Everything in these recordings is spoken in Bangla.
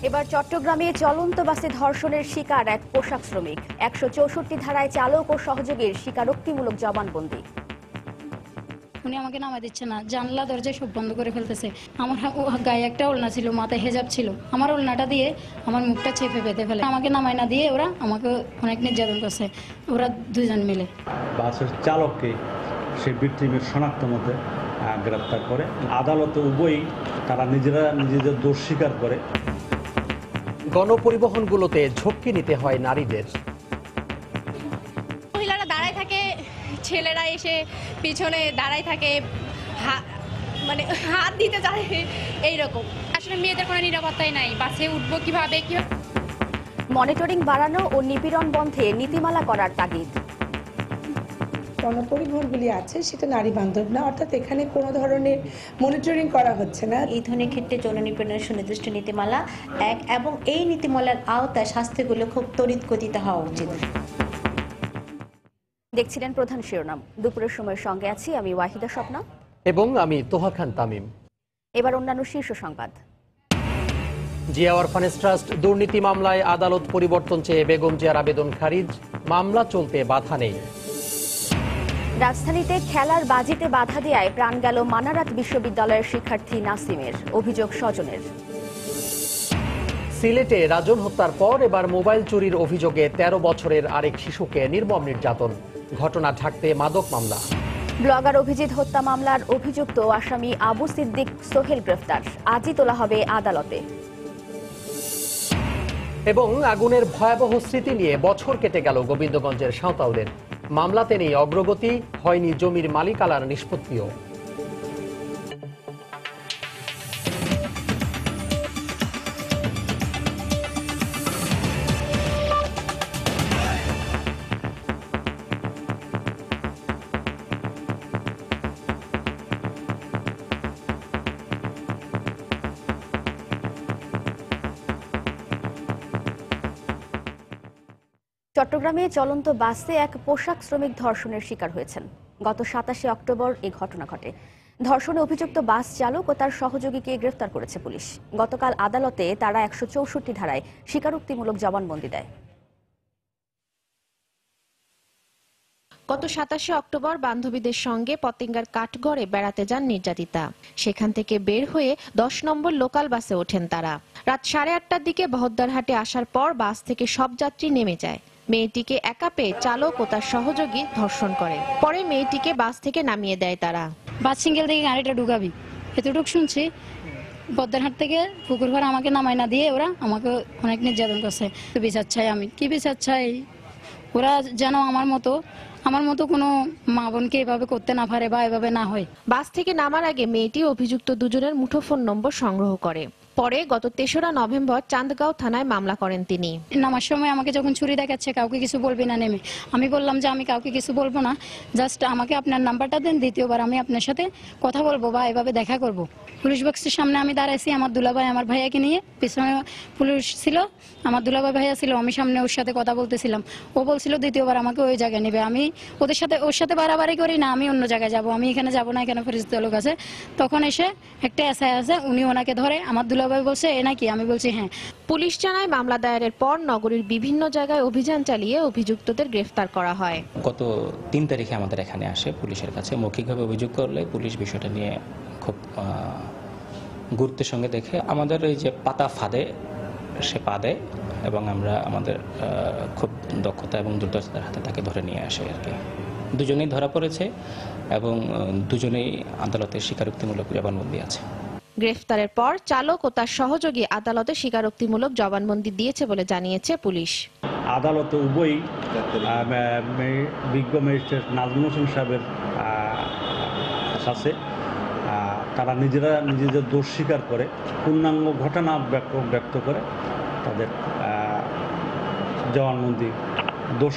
এবার চট্টগ্রামে চলন্ত বাসে ধর্ষণের শিকার এক পোশাক শ্রমিক। ১৬৪ ধারায় চালক ও সহযোগীর স্বীকারোক্তিমূলক জবানবন্দি। উনি আমাকে নামাই দিচ্ছে না, জানলা দরজা সব বন্ধ করে ফেলতেছে। আমার গায়ে একটা ওড়না ছিল, মাথায় হেজাব ছিল, আমার ওড়নাটা দিয়ে আমার মুখটা চেপে বেঁধে ফেলে। আমাকে নামাই না দিয়ে ওরা আমাকে অনেক নির্যাতন করছে, ওরা দুজন মিলে। বাসের চালককে সেই ভিকটিমের শনাক্ত মধ্যে গ্রেপ্তার করে। আদালতে উভয়ই তারা নিজেদের দোষ স্বীকার করে। গণপরিবহনগুলোতে ঝক্কি নিতে হয় নারীদের। মহিলারা দাঁড়ায় থাকে, ছেলেরা এসে পিছনে দাঁড়ায় থাকে, মানে হাত দিতে চায় এইরকম। আসলে মেয়েদের কোনো নিরাপত্তাই নাই, বাসে উঠবো কিভাবে। মনিটরিং বাড়ানো ও নিপীড়ন বন্ধে নীতিমালা করার তাগিদ। গণপরিবহনগুলি আছে সেটা নারী বান্ধব না, অর্থাৎ এখানে কোনো ধরনের মনিটরিং করা হচ্ছে না। এই ধরনের ক্ষেত্রে যৌন নিপীড়নের সুনির্দিষ্ট নীতিমালা এক, এবং এই নীতিমালার আওতায় শাস্তিগুলো খুব তড়িৎ গতিতে হওয়া উচিত। দেখছিলেন প্রধান শিরোনাম। দুপুরের সময়ের সঙ্গে আছি আমি ওয়াহিদা স্বপ্না এবং আমি তোহা খান তামিম। এবার অন্যান্য শীর্ষ সংবাদ। জিয়া অরফানেজ ট্রাস্ট দুর্নীতি মামলায় আদালত পরিবর্তন চেয়ে বেগম জিয়ার আবেদন খারিজ, মামলা চলতে বাধা নেই। রাজধানীতে খেলার বাজিতে বাধা দেয়ায় প্রাণ গেল মানারাত বিশ্ববিদ্যালয়ের শিক্ষার্থী নাসিমের, অভিযোগ স্বজনের। সিলেটে রাজন হত্যার পর এবার মোবাইল চুরির অভিযোগে ১৩ বছরের আরেক শিশুকে নির্মম নির্যাতন, ঘটনা ঢাকতে মাদক মামলা। ব্লগার অভিজিৎ হত্যা মামলার অভিযুক্ত আসামি আবু সিদ্দিক সোহেল গ্রেফতার, আজই তোলা হবে আদালতে। এবং আগুনের ভয়াবহ স্মৃতি নিয়ে বছর কেটে গেল গোবিন্দগঞ্জের সাঁওতালদের, মামলাতে নেই অগ্রগতি, হয়নি জমির মালিকানার নিষ্পত্তিও। চট্টগ্রামে চলন্ত বাসে এক পোশাক শ্রমিক ধর্ষণের শিকার হয়েছেন। গত ২৭ অক্টোবর এই ঘটনা ঘটে। ধর্ষণে অভিযুক্ত বাস চালক ও তার সহযোগীকে গ্রেফতার করেছে পুলিশ। গতকাল আদালতে তারা ১৬৪ ধারায় স্বীকারোক্তিমূলক জবানবন্দি দেয়। গত ২৭ অক্টোবর বান্ধবীদের সঙ্গে পতেঙ্গার কাঠগড়ে বেড়াতে যান নির্যাতিতা। সেখান থেকে বের হয়ে ১০ নম্বর লোকাল বাসে ওঠেন তারা। রাত ৮:৩০টার দিকে বহদ্দারহাটে আসার পর বাস থেকে সব যাত্রী নেমে যায়। মেয়েটিকে একা পেয়ে চালক ও তার সহযোগী ধর্ষণ করে। পরে মেয়েটিকে বাস থেকে নামিয়ে দেয় তারা। বাস সিঙ্গেল থেকে গাড়িটা ঢুকাবি এতটুকু শুনছি। বদ্দারহাট থেকে পুকুরপাড় আমাকে নামাই না দিয়ে ওরা আমাকে অনেক নির্যাতন করছে। তো বিচার চাই, আমি কি বিচার চাই? ওরা যেন আমার মতো কোনো মা বোনকে এভাবে করতে না পারে বা এভাবে না হয়। বাস থেকে নামার আগে মেয়েটি অভিযুক্ত দুজনের মুঠোফোন নম্বর সংগ্রহ করে। পরে গত ৩রা নভেম্বর চান্দগাঁও থানায় মামলা করেন তিনি। নামার সময় আমাকে যখন ছুরি দেখাচ্ছে, কাউকে কিছু বলবি না নেমে, আমি বললাম যে আমি কাউকে কিছু বলবো না, জাস্ট আমাকে আপনার নাম্বারটা দেন, দ্বিতীয়বার আমি আপনার সাথে কথা বলবো বা এভাবে দেখা করব। পুলিশ বক্সের সামনে আমি দাঁড়াইছি, আমার দুলাভাই আমার ভাইয়াকে নিয়ে, পিছনে পুলিশ ছিল, আমার দুলাভাই ভাইয়া ছিল, আমি সামনে ওর সাথে কথা বলতেছিলাম। ও বলছিল দ্বিতীয়বার আমাকে ওই জায়গায় নেবে। আমি ওর সাথে বাড়াবাড়ি করি না, আমি অন্য জায়গায় যাব, আমি এখানে যাব না, এখানে পরিচিত লোক আছে। তখন এসে একটা এসআই আছে, উনি ওনাকে ধরে, আমার দুলাভাই বলছে এ নাকি, আমি বলছি হ্যাঁ। পুলিশ জানায় মামলা দায়েরের পর নগরীর বিভিন্ন জায়গায় অভিযান চালিয়ে অভিযুক্তদের গ্রেফতার করা হয়। গত ৩ তারিখে আমাদের এখানে আসে পুলিশের কাছে, মৌখিকভাবে অভিযোগ করলে পুলিশ বিষয়টা নিয়ে খুব গুরুত্বের সঙ্গে দেখে আমাদের এই যে পাতা ফাঁদে সে পা দেয় এবং আমরা আমাদের খুব দক্ষতা এবং দ্রুততার হাতে তাকে ধরে নিয়ে আসে আর কি। দুজনেই ধরা পড়েছে এবং দুজনেই আদালতে স্বীকারোক্তিমূলক জবানবন্দি আছে। গ্রেফতারের পর চালক ও তার সহযোগী আদালতে স্বীকারোক্তিমূলক জবানবন্দি দিয়েছে বলে জানিয়েছে পুলিশ। আদালতে উভয়ই বিজ্ঞ ম্যাজিস্ট্রেট নাজমুল হোসেন সাহেবের কাছে তারা নিজেদের দোষ স্বীকার করে, পূর্ণাঙ্গ ঘটনা ব্যক্ত করে তাদের জবানবন্দি দোষ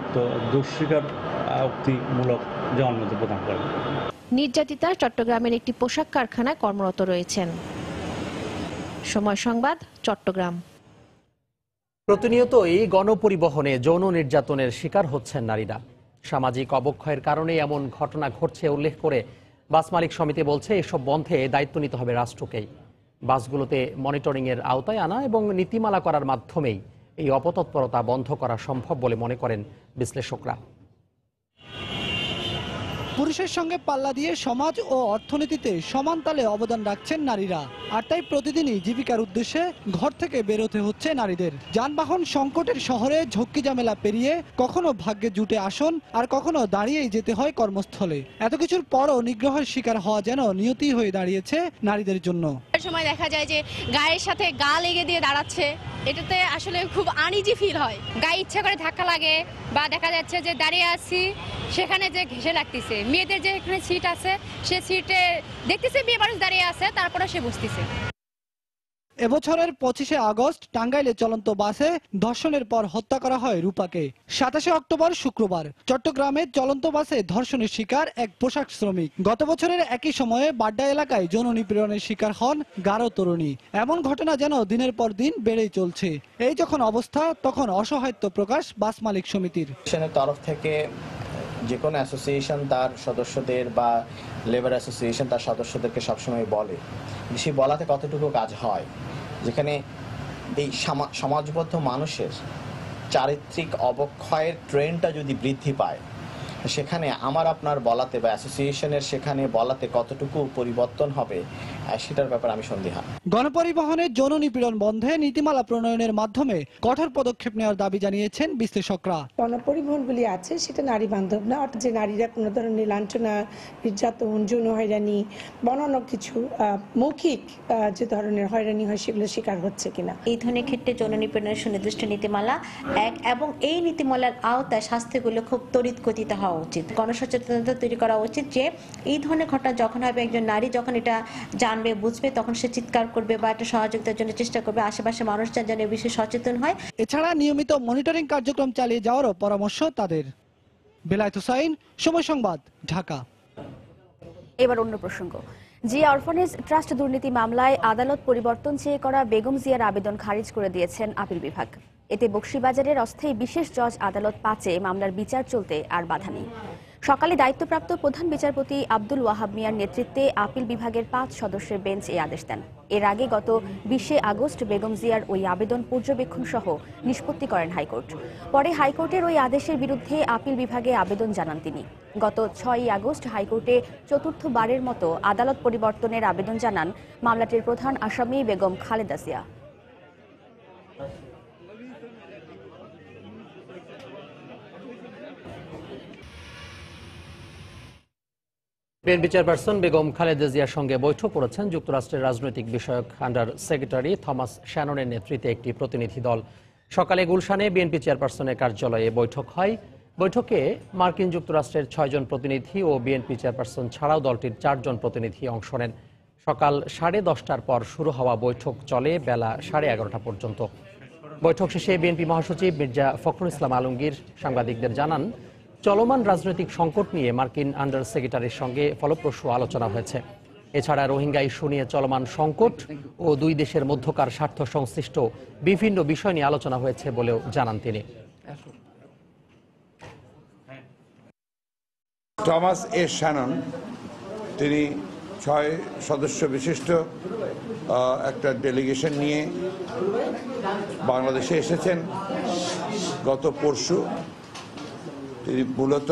স্বীকারোক্তিমূলক জবানবন্দি প্রদান করেন। নির্যাতিতা চট্টগ্রামের একটি পোশাক কারখানায় কর্মরত রয়েছেন। সময় সংবাদ, চট্টগ্রাম। প্রতিনিয়তই গণপরিবহনে যৌন নির্যাতনের শিকার হচ্ছেন নারীরা। সামাজিক অবক্ষয়ের কারণে এমন ঘটনা ঘটছে উল্লেখ করে বাস মালিক সমিতি বলছে, এসব বন্ধে দায়িত্ব নিতে হবে রাষ্ট্রকেই। বাসগুলোতে মনিটরিংয়ের আওতায় আনা এবং নীতিমালা করার মাধ্যমেই এই অপতৎপরতা বন্ধ করা সম্ভব বলে মনে করেন বিশ্লেষকরা। পুরুষের সঙ্গে পাল্লা দিয়ে সমাজ ও অর্থনীতিতে সমান তালে অবদান রাখছেন নারীরা, আর তাই প্রতিদিনই জীবিকার উদ্দেশ্যে ঘর থেকে বেরোতে হচ্ছে নারীদের। যানবাহন সংকটের শহরে ঝক্কি ঝামেলা পেরিয়ে কখনো ভাগ্যে জুটে আসন, আর কখনো দাঁড়িয়েই যেতে হয় কর্মস্থলে। এত কিছুর পরও নিগ্রহের শিকার হওয়া যেন নিয়তি হয়ে দাঁড়িয়েছে নারীদের জন্য। সময় দেখা যায় যে গায়ের সাথে গা লেগে দিয়ে দাঁড়াচ্ছে, এটাতে আসলে খুব আনইজি ফিল হয়। গায়ে ইচ্ছা করে ধাক্কা লাগে, বা দেখা যাচ্ছে যে দাঁড়িয়ে আছি সেখানে যে ঘেঁষে লাগতেছে। মেয়েদের যে এখানে সিট আছে সে সিটে দেখতেছে মেয়ে মানুষ দাঁড়িয়ে আছে, তারপরে সে বসতেছে। এবছরের 25শে আগস্ট টাঙ্গাইলে চলন্ত বাসে ধর্ষণের পর হত্যা করা হয় রূপাকে। 27শে অক্টোবর শুক্রবার চট্টগ্রামে চলন্ত বাসে ধর্ষণের শিকার এক পোশাক শ্রমিক। গত বছরের একই সময়ে বাড্ডা এলাকায় যৌন নিপীড়নের শিকার হন 11 তরুণী। এমন ঘটনা যেন দিনের পর দিন বেড়েই চলছে। এই যখন অবস্থা, তখন অসহায়ত্ব প্রকাশ বাস মালিক সমিতির তরফ থেকে যে কোনো অ্যাসোসিয়েশন তার সদস্যদের বা লেবার অ্যাসোসিয়েশন তার সদস্যদেরকে সবসময় বলে, সেই বলাতে কতটুকু কাজ হয়, যেখানে এই সমাজবদ্ধ মানুষের চারিত্রিক অবক্ষয়ের ট্রেন্ডটা যদি বৃদ্ধি পায়, সেখানে আমার আপনার বলাতে বা অ্যাসোসিয়েশনের সেখানে বলাতে কতটুকু পরিবর্তন হবে সেটার ব্যাপারে আমি সন্দিহান। গণপরিবহনে যৌন নিপীড়ন বন্ধে নীতিমালা প্রণয়নের মাধ্যমে কঠোর পদক্ষেপ নেওয়ার দাবি জানিয়েছেন বিশ্লেষকরা। গণপরিবহনগুলি আছে সেটা নারী বান্ধব না, অর্থাৎ যে নারীরা কোনো ধরনের লাঞ্ছনা, নির্যাতন, যৌন হয়রানি বা অন্যান্য কিছু মৌখিক যে ধরনের হয়রানি হয় সেগুলো শিকার হচ্ছে কিনা। এই ধরনের ক্ষেত্রে যৌন নিপীড়নের সুনির্দিষ্ট নীতিমালা এক এবং এই নীতিমালার আওতায় শাস্তিগুলো খুব তড়িৎ গতিতে হওয়া উচিত। গণসচেতনতা তৈরি করা উচিত যে এই ধরনের ঘটনা যখন হবে, একজন নারী যখন এটা জানবে, বুঝবে, তখন সে চিৎকার করবে বা একটা সহযোগিতার জন্য চেষ্টা করবে। আশেপাশে মানুষজন যেন এই বিষয়ে সচেতন হয়। এছাড়া নিয়মিত মনিটরিং কার্যক্রম চালিয়ে যাওয়ারও পরামর্শ তাদের। বেলায়েত হুসাইন, সময় সংবাদ, ঢাকা। এবার অন্য প্রসঙ্গ। জিয়া অরফানেজ ট্রাস্ট দুর্নীতি মামলায় আদালত পরিবর্তন চেয়ে করা বেগম জিয়ার আবেদন খারিজ করে দিয়েছেন আপিল বিভাগ। এতে বকশীবাজারের অস্থায়ী বিশেষ জজ আদালত 5-এ মামলার বিচার চলতে আর বাধা নেই। সকালে দায়িত্বপ্রাপ্ত প্রধান বিচারপতি আব্দুল ওয়াহাব মিয়ার নেতৃত্বে আপিল বিভাগের 5 সদস্যের বেঞ্চ এই আদেশ দেন। এর আগে গত 20শে আগস্ট বেগম জিয়ার ওই আবেদন পর্যবেক্ষণ সহ নিষ্পত্তি করেন হাইকোর্ট। পরে হাইকোর্টের ওই আদেশের বিরুদ্ধে আপিল বিভাগে আবেদন জানান তিনি। গত 6ই আগস্ট হাইকোর্টে চতুর্থবারের মতো আদালত পরিবর্তনের আবেদন জানান মামলাটির প্রধান আসামি বেগম খালেদা জিয়া। বিএনপি চেয়ারপারসন বেগম খালেদা জিয়ার সঙ্গে বৈঠক করেছেন যুক্তরাষ্ট্রের রাজনৈতিক বিষয়ক আন্ডার সেক্রেটারি থমাস শ্যাননের নেতৃত্বে একটি প্রতিনিধি দল। সকালে গুলশানে বিএনপি চেয়ারপারসনের কার্যালয়ে বৈঠক হয়। বৈঠকে মার্কিন যুক্তরাষ্ট্রের 6 জন প্রতিনিধি ও বিএনপি চেয়ারপারসন ছাড়াও দলটির 4 জন প্রতিনিধি অংশ নেন। সকাল 10:30টার পর শুরু হওয়া বৈঠক চলে বেলা 11:30টা পর্যন্ত। বৈঠক শেষে বিএনপি মহাসচিব মির্জা ফখরুল ইসলাম আলমগীর সাংবাদিকদের জানান, চলমান রাজনৈতিক সংকট নিয়ে মার্কিন আন্ডার সেক্রেটারির সঙ্গে ফলপ্রসূ আলোচনা হয়েছে। এছাড়া রোহিঙ্গা ইস্যু নিয়ে চলমান সংকট ও দুই দেশের মধ্যকার স্বার্থ সংশ্লিষ্ট বিভিন্ন বিষয় নিয়ে আলোচনা হয়েছে বলেও জানান তিনি। থমাস এ শ্যানন তিনি 6 সদস্য বিশিষ্ট একটা ডেলিগেশন নিয়ে বাংলাদেশে এসেছেন গত পরশু। তিনি মূলত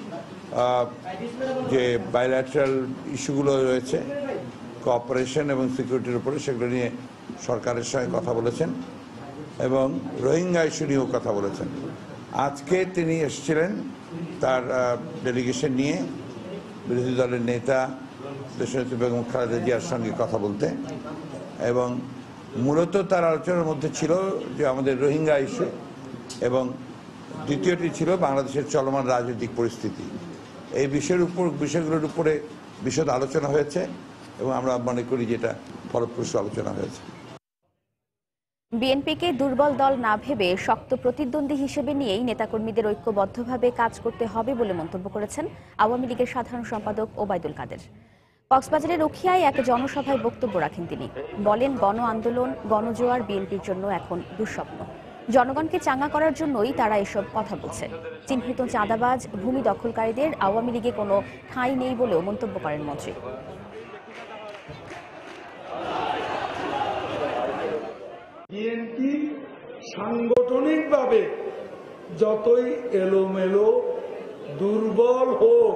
যে বাইল্যাটারাল ইস্যুগুলো রয়েছে কোঅপারেশন এবং সিকিউরিটির উপরে, সেগুলো নিয়ে সরকারের সঙ্গে কথা বলেছেন এবং রোহিঙ্গা ইস্যু নিয়েও কথা বলেছেন। আজকে তিনি এসেছিলেন তার ডেলিগেশন নিয়ে বিরোধী দলের নেতা দেশনেত্রী বেগম খালেদা জিয়ার সঙ্গে কথা বলতে, এবং মূলত তার আলোচনার মধ্যে ছিল যে আমাদের রোহিঙ্গা ইস্যু, এবং দ্বিতীয়টি ছিল বাংলাদেশের চলমান রাজনৈতিক পরিস্থিতি। এই বিষয়গুলোর উপরে বিশদ আলোচনা হয়েছে এবং আমরা মনে করি যে এটা ফলপ্রসূ আলোচনা হয়েছে। বিএনপিকে দুর্বল দল না ভেবে শক্ত প্রতিদ্বন্দ্বী হিসেবে নিয়েই নেতাকর্মীদের ঐক্যবদ্ধভাবে কাজ করতে হবে বলে মন্তব্য করেছেন আওয়ামী লীগের সাধারণ সম্পাদক ওবায়দুল কাদের। কক্সবাজারের রুখিয়ায় এক জনসভায় বক্তব্য রাখেন তিনি। বলেন, গণ আন্দোলন, গণজোয়ার বিএনপির জন্য এখন দুঃস্বপ্ন। জনগণকে চাঙ্গা করার জন্যই তারা এসব কথা বলছে। চিহ্নিত চাঁদাবাজ, ভূমি দখলকারীদের আওয়ামী লীগে কোনো ঠাঁই নেই বলেও মন্তব্য করেন মন্ত্রী। বিএনপি সাংগঠনিকভাবে যতই এলোমেলো দুর্বল হোক,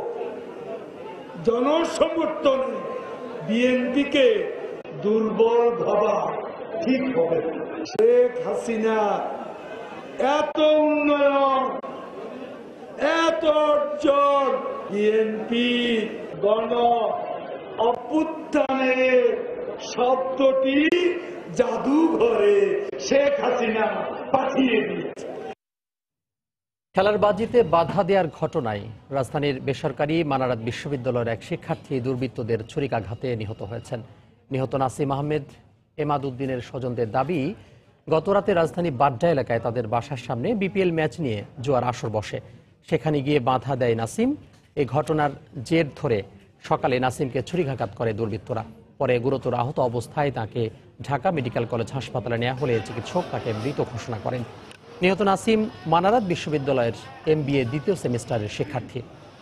জনসমর্থনে বিএনপিকে দুর্বল ভাবা ঠিক হবে। শেখ হাসিনা এত উন্নয়ন, এত অর্জন, বিএনপি গণ অভ্যুত্থানের শব্দটি জাদুঘরে শেখ হাসিনা পাঠিয়ে দিয়েছে। খেলার বাজিতে বাধা দেওয়ার ঘটনায় রাজধানীর বেসরকারি মানারাত বিশ্ববিদ্যালয়ের এক শিক্ষার্থী দুর্বৃত্তদের ছুরিকাঘাতে নিহত হয়েছেন। নিহত নাসিম আহমেদ এমাদ উদ্দিনের স্বজনদের দাবি, গতরাতে রাজধানী বাড্ডা এলাকায় তাদের বাসার সামনে বিপিএল ম্যাচ নিয়ে জুয়ার আসর বসে। সেখানে গিয়ে বাধা দেয় নাসিম। এই ঘটনার জের ধরে সকালে নাসিমকে ছুরিকাঘাত করে দুর্বৃত্তরা। পরে গুরুতর আহত অবস্থায় তাকে ঢাকা মেডিকেল কলেজ হাসপাতালে নেওয়া হলে চিকিৎসক তাকে মৃত ঘোষণা করেন। নিহত নাসিম মানারাত বিশ্ববিদ্যালয়ের MBA দ্বিতীয় সেমিস্টারের শিক্ষার্থী।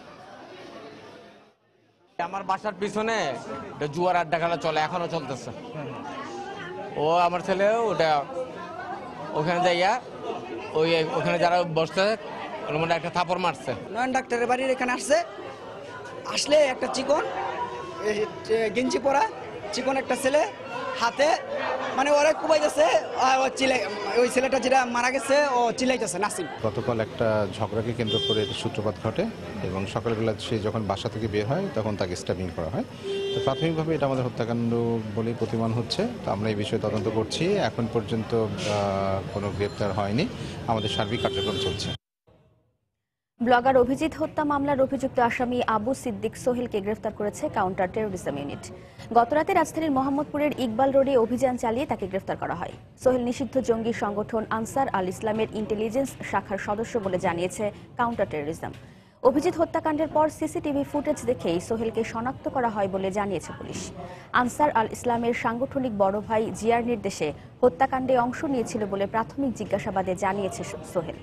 আমার বাসার পিছনে জুয়ার আড্ডা খেলা চলে, এখনো চলতেছে। ও আমার ছেলে ওটা ওখানে যাইয়া ওখানে যারা বসছে ওর মধ্যে একটা থাপড় মারছে। নয়ন ডাক্তারের বাড়ির এখানে আসলে একটা চিকন গেঞ্জি পরা চিকন একটা ছেলে হাতে মানে ওরা কুবাইতেছে, ওই ছেলেটা যেটা মারা গেছে ও চিল্লাইতেছে নাসিম। গতকাল একটা ঝগড়াকে কেন্দ্র করে সূত্রপাত ঘটে এবং সকালবেলা সে যখন বাসা থেকে বের হয় তখন তাকে স্ট্যাবিং করা হয়। তো প্রাথমিকভাবে এটা আমাদের হত্যাকাণ্ড বলেই প্রতিমান হচ্ছে। তো আমরা এই বিষয়ে তদন্ত করছি। এখন পর্যন্ত কোনো গ্রেপ্তার হয়নি, আমাদের সার্বিক কার্যক্রম চলছে। ব্লগার অভিজিৎ হত্যা মামলার অভিযুক্ত আসামি আবু সিদ্দিক সোহেলকে গ্রেফতার করেছে কাউন্টার টেরোরিজম ইউনিট। গতরাতে রাজধানীর মোহাম্মদপুরের ইকবাল রোডে অভিযান চালিয়ে তাকে গ্রেফতার করা হয়। সোহেল নিষিদ্ধ জঙ্গি সংগঠন আনসার আল ইসলামের ইন্টেলিজেন্স শাখার সদস্য বলে জানিয়েছে কাউন্টার টেরোরিজম। অভিজিৎ হত্যাকাণ্ডের পর সিসিটিভি ফুটেজ দেখেই সোহেলকে শনাক্ত করা হয় বলে জানিয়েছে পুলিশ। আনসার আল ইসলামের সাংগঠনিক বড় ভাই জিয়ার নির্দেশে হত্যাকাণ্ডে অংশ নিয়েছিল বলে প্রাথমিক জিজ্ঞাসাবাদে জানিয়েছে সোহেল।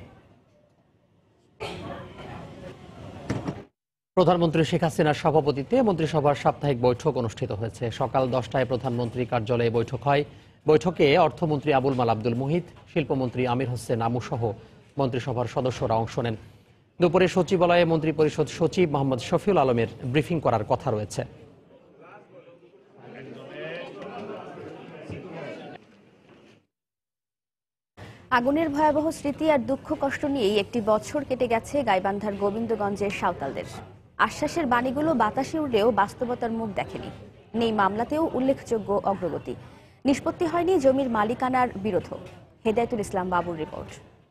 প্রধানমন্ত্রী শেখ হাসিনার সভাপতিত্বে মন্ত্রিসভার সাপ্তাহিক বৈঠক অনুষ্ঠিত হয়েছে। সকাল 10টায় প্রধানমন্ত্রী কার্যালয়ে বৈঠক হয়। বৈঠকে অর্থমন্ত্রী আবুল মাল আব্দুল মুহিত, শিল্পমন্ত্রী আমির হোসেন আমু সহ মন্ত্রিসভার সদস্যরা অংশ নেন। দুপুরে সচিবালয়ে মন্ত্রিপরিষদ সচিব মোহাম্মদ শফিউল আলমের ব্রিফিং করার কথা রয়েছে। আগুনের ভয়াবহ স্মৃতি আর দুঃখ কষ্ট নিয়েই একটি বছর কেটে গেছে গাইবান্ধার গোবিন্দগঞ্জের সাঁওতালদের। আশ্বাসের বাণীগুলো বাতাসে উড়লেও বাস্তবতার মুখ দেখেনি। নেই মামলাতেও উল্লেখযোগ্য অগ্রগতি। নিষ্পত্তি হয়নি জমির মালিকানার বিরোধও। হেদায়েতুল ইসলাম বাবুর রিপোর্ট।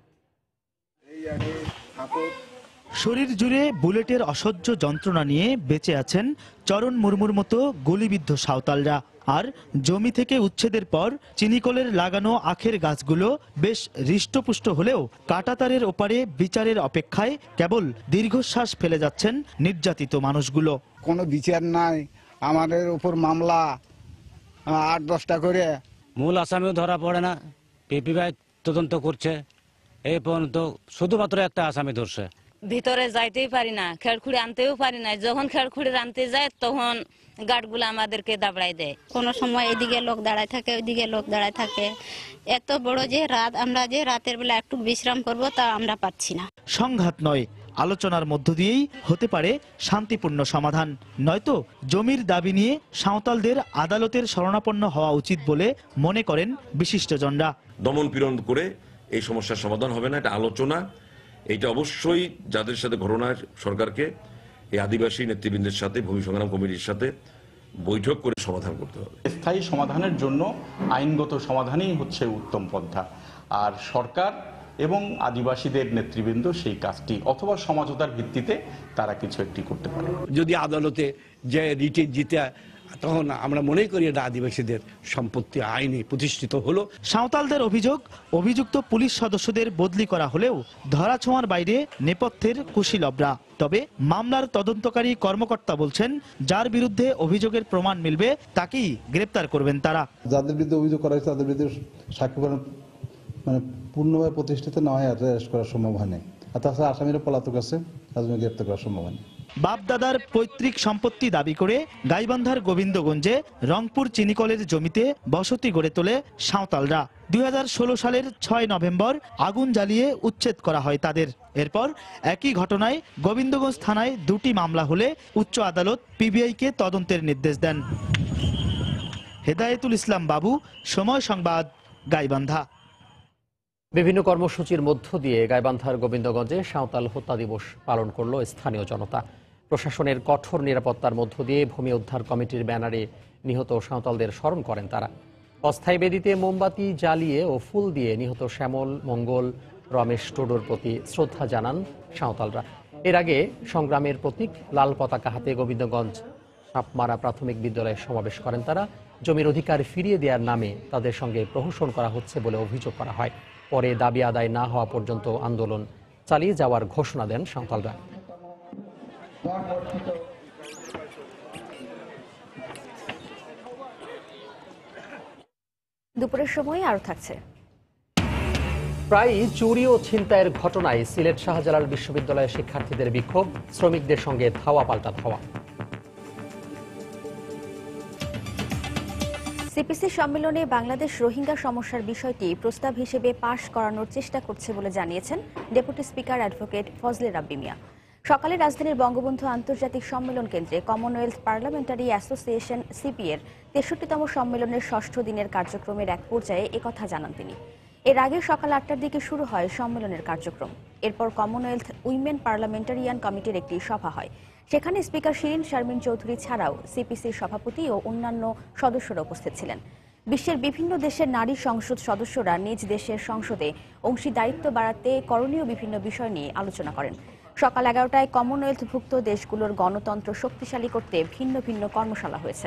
শরীর জুড়ে বুলেটের অসহ্য যন্ত্রণা নিয়ে বেঁচে আছেন চরণ মুর্মুর মতো গুলিবিদ্ধ সাঁওতালরা। আর জমি থেকে উচ্ছেদের পর চিনিকলের লাগানো আখের গাছগুলো বেশ হৃষ্টপুষ্ট হলেও কাঁটাতারের ওপারে বিচারের অপেক্ষায় কেবল দীর্ঘশ্বাস ফেলে যাচ্ছেন নির্যাতিত মানুষগুলো। কোনো বিচার নাই, আমাদের উপর মামলা 8-10টা করে। মূল আসামিও ধরা পড়ে না, পিপিআই তদন্ত করছে। এই পর্যন্ত শুধুমাত্র একটা আসামি ধরছে। ভিতরে যাইতেই পারি না, খেড়খুড়ি আনতেও পারি না। যখন খেড়খুড়ি আনতে যায় তখন গার্ডগুলো আমাদেরকে দাবড়াই দেয়। কোনো সময় এদিকে লোক দাঁড়ায় থাকে, ওইদিকে লোক দাঁড়ায় থাকে। এত বড় যে রাত, আমরা যে রাতের বেলা একটু বিশ্রাম করব তা আমরা পাচ্ছি না। সংঘাত নয়, আলোচনার মধ্য দিয়েই হতে পারে শান্তিপূর্ণ সমাধান। নয়তো জমির দাবি নিয়ে সাঁওতালদের আদালতের শরণাপন্ন হওয়া উচিত বলে মনে করেন বিশিষ্টজনরা। দমন পীড়ন করে এই সমস্যার সমাধান হবে না, এটা আলোচনা। এটা অবশ্যই যাদের সাথে ঘটনার সরকারকে এই আদিবাসী নেতৃবৃন্দের সাথে ভূমি সংগ্রাম কমিটির সাথে বৈঠক করে সমাধান করতে হবে। স্থায়ী সমাধানের জন্য আইনগত সমাধানই হচ্ছে উত্তম পন্থা। আর সরকার এবং আদিবাসীদের নেতৃবৃন্দ সেই কাজটি অথবা সমঝোতার ভিত্তিতে তারা কিছু একটি করতে পারে। যদি আদালতে যে রিটে জিতে তখন আমরা মনে করি এটা আদিবাসীদের সম্পত্তি আইনে প্রতিষ্ঠিত হলো। সাঁওতালদের অভিযোগ, অভিযুক্ত পুলিশ সদস্যদের বদলি করা হলেও ধরাছোঁয়ার বাইরে নেপথ্যের কুশীলবরা। তবে মামলার তদন্তকারী কর্মকর্তা বলছেন, যার বিরুদ্ধে অভিযোগের প্রমাণ মিলবে তাকেই গ্রেপ্তার করবেন তারা। যাদের বিরুদ্ধে অভিযোগ করা হয়েছে তাদের বিরুদ্ধে সাক্ষ্য মানে পূর্ণভাবে প্রতিষ্ঠিত না হয় অ্যারেস্ট করা সম্ভব হয়নি। আর তাছাড়া আসামিরা পলাতক আছে, তাদের গ্রেপ্তার করা সম্ভব হয়নি। বাপদাদার পৈতৃক সম্পত্তি দাবি করে গাইবান্ধার গোবিন্দগঞ্জে রংপুর চিনিকলের জমিতে বসতি গড়ে তোলে সাঁওতালরা। 2016 সালের 6 নভেম্বর আগুন জ্বালিয়ে উচ্ছেদ করা হয় তাদের। এরপর একই ঘটনায় গোবিন্দগঞ্জ থানায় 2টি মামলা হলে উচ্চ আদালত পিবিআইকে তদন্তের নির্দেশ দেন। হেদায়েতুল ইসলাম বাবু, সময় সংবাদ, গাইবান্ধা। বিভিন্ন কর্মসূচির মধ্য দিয়ে গাইবান্ধার গোবিন্দগঞ্জে সাঁওতাল হত্যা দিবস পালন করল স্থানীয় জনতা। প্রশাসনের কঠোর নিরাপত্তার মধ্য দিয়ে ভূমি উদ্ধার কমিটির ব্যানারে নিহত সাঁওতালদের স্মরণ করেন তারা। অস্থায়ী বেদিতে মোমবাতি জ্বালিয়ে ও ফুল দিয়ে নিহত শ্যামল, মঙ্গল, রমেশ টুডুর প্রতি শ্রদ্ধা জানান সাঁওতালরা। এর আগে সংগ্রামের প্রতীক লাল পতাকা হাতে গোবিন্দগঞ্জ সাপমারা প্রাথমিক বিদ্যালয়ে সমাবেশ করেন তারা। জমির অধিকার ফিরিয়ে দেওয়ার নামে তাদের সঙ্গে প্রহসন করা হচ্ছে বলে অভিযোগ করা হয়। পরে দাবি আদায় না হওয়া পর্যন্ত আন্দোলন চালিয়ে যাওয়ার ঘোষণা দেন সাঁওতালরা। দুপুরের সময় আরো থাকছে। প্রায় চুরি ও ছিনতাইয়ের ঘটনায় সিলেট শাহজালাল বিশ্ববিদ্যালয়ের শিক্ষার্থীদের বিক্ষোভ, শ্রমিকদের সঙ্গে ধাওয়া পাল্টা ধাওয়া। সিপিসি সম্মেলনে বাংলাদেশ রোহিঙ্গা সমস্যার বিষয়টি প্রস্তাব হিসেবে পাশ করানোর চেষ্টা করছে বলে জানিয়েছেন deputy speaker advocate Fazle Rabbi Miah. সকালে রাজধানীর বঙ্গবন্ধু আন্তর্জাতিক সম্মেলন কেন্দ্রে কমনওয়েলথ পার্লামেন্টারি অ্যাসোসিয়েশন সিপি-এর 63তম সম্মেলনের 6ষ্ঠ দিনের কার্যক্রমের এক পর্যায়ে একথা জানান তিনি। এর আগে সকাল 8টার দিকে শুরু হয় সম্মেলনের কার্যক্রম। এরপর কমনওয়েলথ উইমেন পার্লামেন্টারিয়ান কমিটির একটি সভা হয়। সেখানে স্পিকার শিরিন শারমিন চৌধুরী ছাড়াও সিপিসির সভাপতি ও অন্যান্য সদস্যরা উপস্থিত ছিলেন। বিশ্বের বিভিন্ন দেশের নারী সংসদ সদস্যরা নিজ দেশের সংসদে অংশীদারিত্ব বাড়াতে করণীয় বিভিন্ন বিষয় নিয়ে আলোচনা করেন। সকাল 11টায় কমনওয়েলথভুক্ত দেশগুলোর গণতন্ত্র শক্তিশালী করতে ভিন্ন ভিন্ন কর্মশালা হয়েছে।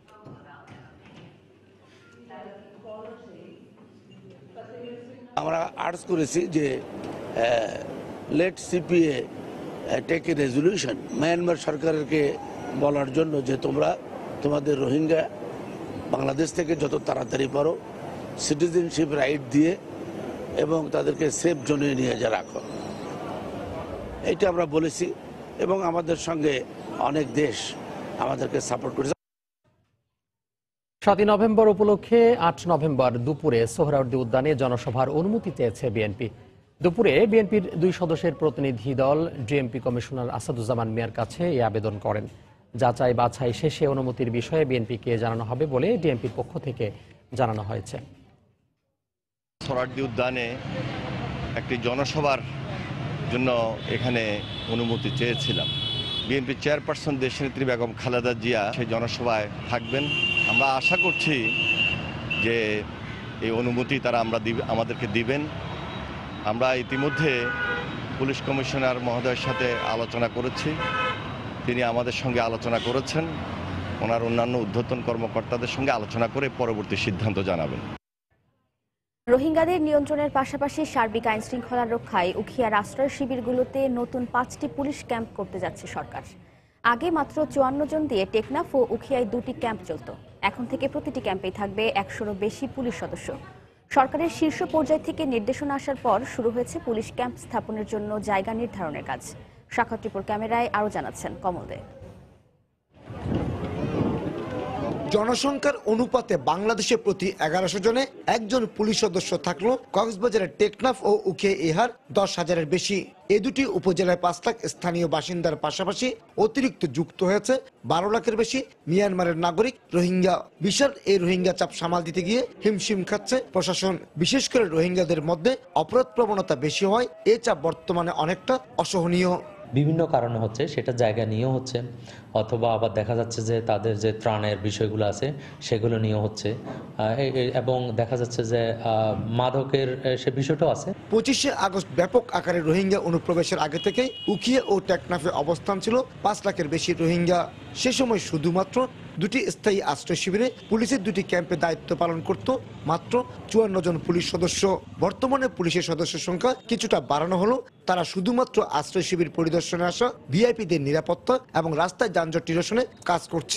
আমরা আর্জ করেছি যে let CPA take a resolution, Myanmar সরকারকে বলার জন্য যে তোমরা তোমাদের রোহিঙ্গা বাংলাদেশ থেকে যত তাড়াতাড়ি পারো সিটিজেনশিপ রাইট দিয়ে এবং তাদেরকে সেফ জোনে নিয়ে যা রাখো, এইটা আমরা বলেছি এবং আমাদের সঙ্গে অনেক দেশ আমাদেরকে সাপোর্ট করেছে। 7 নভেম্বর উপলক্ষে 8 নভেম্বর দুপুরে সোহরাওয়ার্দী উদ্যানে জনসভার অনুমতি চেয়েছে বিএনপি। দুপুরে বিএনপির 2 সদস্যের প্রতিনিধি দল ডিএমপি কমিশনার আসাদুজ্জামান মিয়ার কাছে এই আবেদন করেন। যাচাই বাছাই শেষে অনুমতির বিষয়ে বিএনপিকে জানানো হবে বলে ডিএমপির পক্ষ থেকে জানানো হয়েছে। সোহরাওয়ার্দী উদ্যানে একটি জনসভার জন্য এখানে অনুমতি চেয়েছিলাম। বিএনপি চেয়ারপারসন দেশনেত্রী বেগম খালেদা জিয়া সেই জনসভায় থাকবেন। আমরা আশা করছি যে এই অনুমতি তারা আমাদেরকে দিবেন। আমরা ইতিমধ্যে পুলিশ কমিশনার মহোদয়ের সাথে আলোচনা করেছি, তিনি আমাদের সঙ্গে আলোচনা করেছেন, ওনার অন্যান্য ঊর্ধ্বতন কর্মকর্তাদের সঙ্গে আলোচনা করে পরবর্তী সিদ্ধান্ত জানাবেন। রোহিঙ্গাদের নিয়ন্ত্রণের পাশাপাশি সার্বিক আইন শৃঙ্খলা রক্ষায় উখিয়ার আশ্রয় শিবিরগুলোতে নতুন 5টি পুলিশ ক্যাম্প করতে যাচ্ছে সরকার। আগে মাত্র 54 জন দিয়ে টেকনাফ ও উখিয়ায় 2টি ক্যাম্প চলত। এখন থেকে প্রতিটি ক্যাম্পেই থাকবে 100-এরও বেশি পুলিশ সদস্য। সরকারের শীর্ষ পর্যায় থেকে নির্দেশনা আসার পর শুরু হয়েছে পুলিশ ক্যাম্প স্থাপনের জন্য জায়গা নির্ধারণের কাজ। সাক্ষাৎ রিপোর্ট ক্যামেরায় আরও জানাচ্ছেন কমল দে। জনসংখ্যার অনুপাতে বাংলাদেশের প্রতি 1100 জনে একজন পুলিশ সদস্য থাকলেও কক্সবাজারের টেকনাফ ও উখিয়া ইহার 10,000-এর বেশি। এই দুটি উপজেলায় 5 লাখ স্থানীয় বাসিন্দার পাশাপাশি অতিরিক্ত যুক্ত হয়েছে 12 লাখের বেশি মিয়ানমারের নাগরিক রোহিঙ্গা। বিশাল এই রোহিঙ্গা চাপ সামাল দিতে গিয়ে হিমশিম খাচ্ছে প্রশাসন। বিশেষ করে রোহিঙ্গাদের মধ্যে অপরাধ প্রবণতা বেশি হয়, এই চাপ বর্তমানে অনেকটা অসহনীয়। বিভিন্ন কারণে হচ্ছে, সেটা জায়গা নিয়েও হচ্ছে, অথবা আবার দেখা যাচ্ছে যে তাদের যে ত্রাণের বিষয়গুলো আছে সেগুলো নিয়েও হচ্ছে, এবং দেখা যাচ্ছে যে মাদকের সে বিষয়টাও আছে। 25 আগস্ট ব্যাপক আকারে রোহিঙ্গা অনুপ্রবেশের আগে থেকেই উখিয়া ও টেকনাফে অবস্থান ছিল 5 লাখের বেশি রোহিঙ্গা। সে সময় শুধুমাত্র 2টি স্থায়ী আশ্রয় শিবিরে পুলিশের 2টি ক্যাম্পে দায়িত্ব পালন করত মাত্র 54 জন পুলিশ সদস্য। বর্তমানে পুলিশের সদস্যের সংখ্যা কিছুটা বাড়ানো হলো। তারা শুধুমাত্র আশ্রয় শিবির পরিদর্শনে আসা ভিআইপিদের নিরাপত্তা এবং রাস্তায় যানজট নিরসনে কাজ করছে।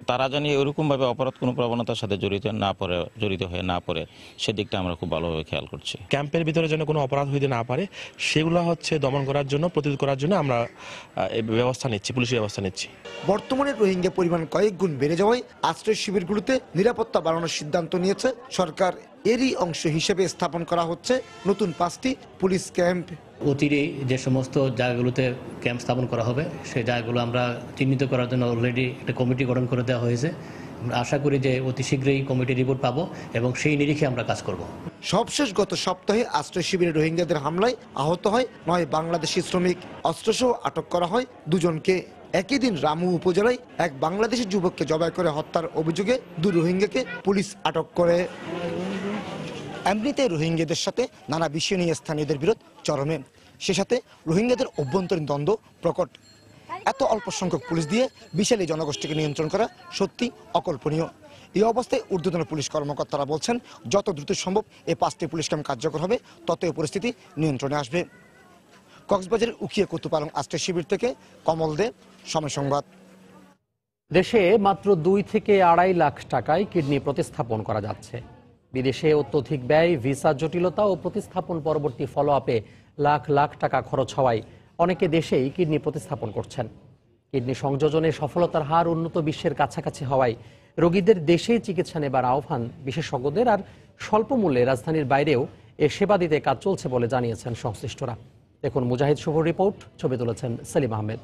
তারা জানি ওরকমভাবে অপরাধ কোনো প্রবণতার সাথে জড়িত হয়ে না পড়ে সেদিকটা আমরা খুব ভালোভাবে খেয়াল করছি। ক্যাম্পের ভিতরে যেন কোনো অপরাধ হইতে না পারে সেগুলো দমন করার জন্য, প্রতিরোধ করার জন্য আমরা ব্যবস্থা নিচ্ছি, পুলিশি ব্যবস্থা নিচ্ছি। বর্তমানে রোহিঙ্গা পরিমাণ কয়েক গুণ বেড়ে যাওয়ায় আশ্রয় শিবিরগুলোতে নিরাপত্তা বাড়ানোর সিদ্ধান্ত নিয়েছে সরকার। এরই অংশ হিসেবে স্থাপন করা হচ্ছে নতুন 5টি পুলিশ ক্যাম্প। অচিরে যে সমস্ত জায়গাগুলোতে ক্যাম্প স্থাপন করা হবে সেই জায়গাগুলো আমরা চিহ্নিত করার জন্য অলরেডি একটা কমিটি গঠন করে দেওয়া হয়েছে। আমরা আশা করি যে অতি শীঘ্রই কমিটি রিপোর্ট পাবো এবং সেই নিরিখে আমরা কাজ করব। সবশেষ গত সপ্তাহে আশ্রয় শিবিরে রোহিঙ্গাদের হামলায় আহত হয় 9 বাংলাদেশি শ্রমিক। অস্ত্রসহ আটক করা হয় 2 জনকে। একই দিন রামু উপজেলায় এক বাংলাদেশি যুবককে জবাই করে হত্যার অভিযোগে 2 রোহিঙ্গাকে পুলিশ আটক করে। এমনিতে রোহিঙ্গাদের সাথে নানা বিষয় নিয়ে স্থানীয়দের বিরোধ চরমে, সে সাথে রোহিঙ্গাদের অভ্যন্তরীণ দ্বন্দ্ব প্রকট। এত অল্প সংখ্যক পুলিশ দিয়ে বিশাল এই জনগোষ্ঠীকে নিয়ন্ত্রণ করা সত্যি অকল্পনীয়। এই অবস্থায় ঊর্ধ্বতন পুলিশ কর্মকর্তারা বলছেন, যত দ্রুত সম্ভব এই 5টি পুলিশ ক্যাম্প কার্যকর হবে ততই পরিস্থিতি নিয়ন্ত্রণে আসবে। কক্সবাজারের উখিয়া কুতুপালং আশ্রয় শিবির থেকে কমল দে, সময় সংবাদ। দেশে মাত্র 2 থেকে 2.5 লাখ টাকায় কিডনি প্রতিস্থাপন করা যাচ্ছে। বিদেশে অত্যধিক ব্যয়, ভিসা জটিলতা ও প্রতিস্থাপন পরবর্তী ফলো আপে লাখ লাখ টাকা খরচ হওয়ায় অনেকে দেশেই কিডনি প্রতিস্থাপন করছেন। কিডনি সংযোজনে সফলতার হার উন্নত বিশ্বের কাছাকাছি হওয়ায় রোগীদের দেশেই চিকিৎসা নেবার আহ্বান বিশেষজ্ঞদের। আর স্বল্প মূল্যে রাজধানীর বাইরেও এ সেবা দিতে কাজ চলছে বলে জানিয়েছেন সংশ্লিষ্টরা। দেখুন মুজাহিদ শুভর রিপোর্ট, ছবি তুলেছেন সেলিম আহমেদ।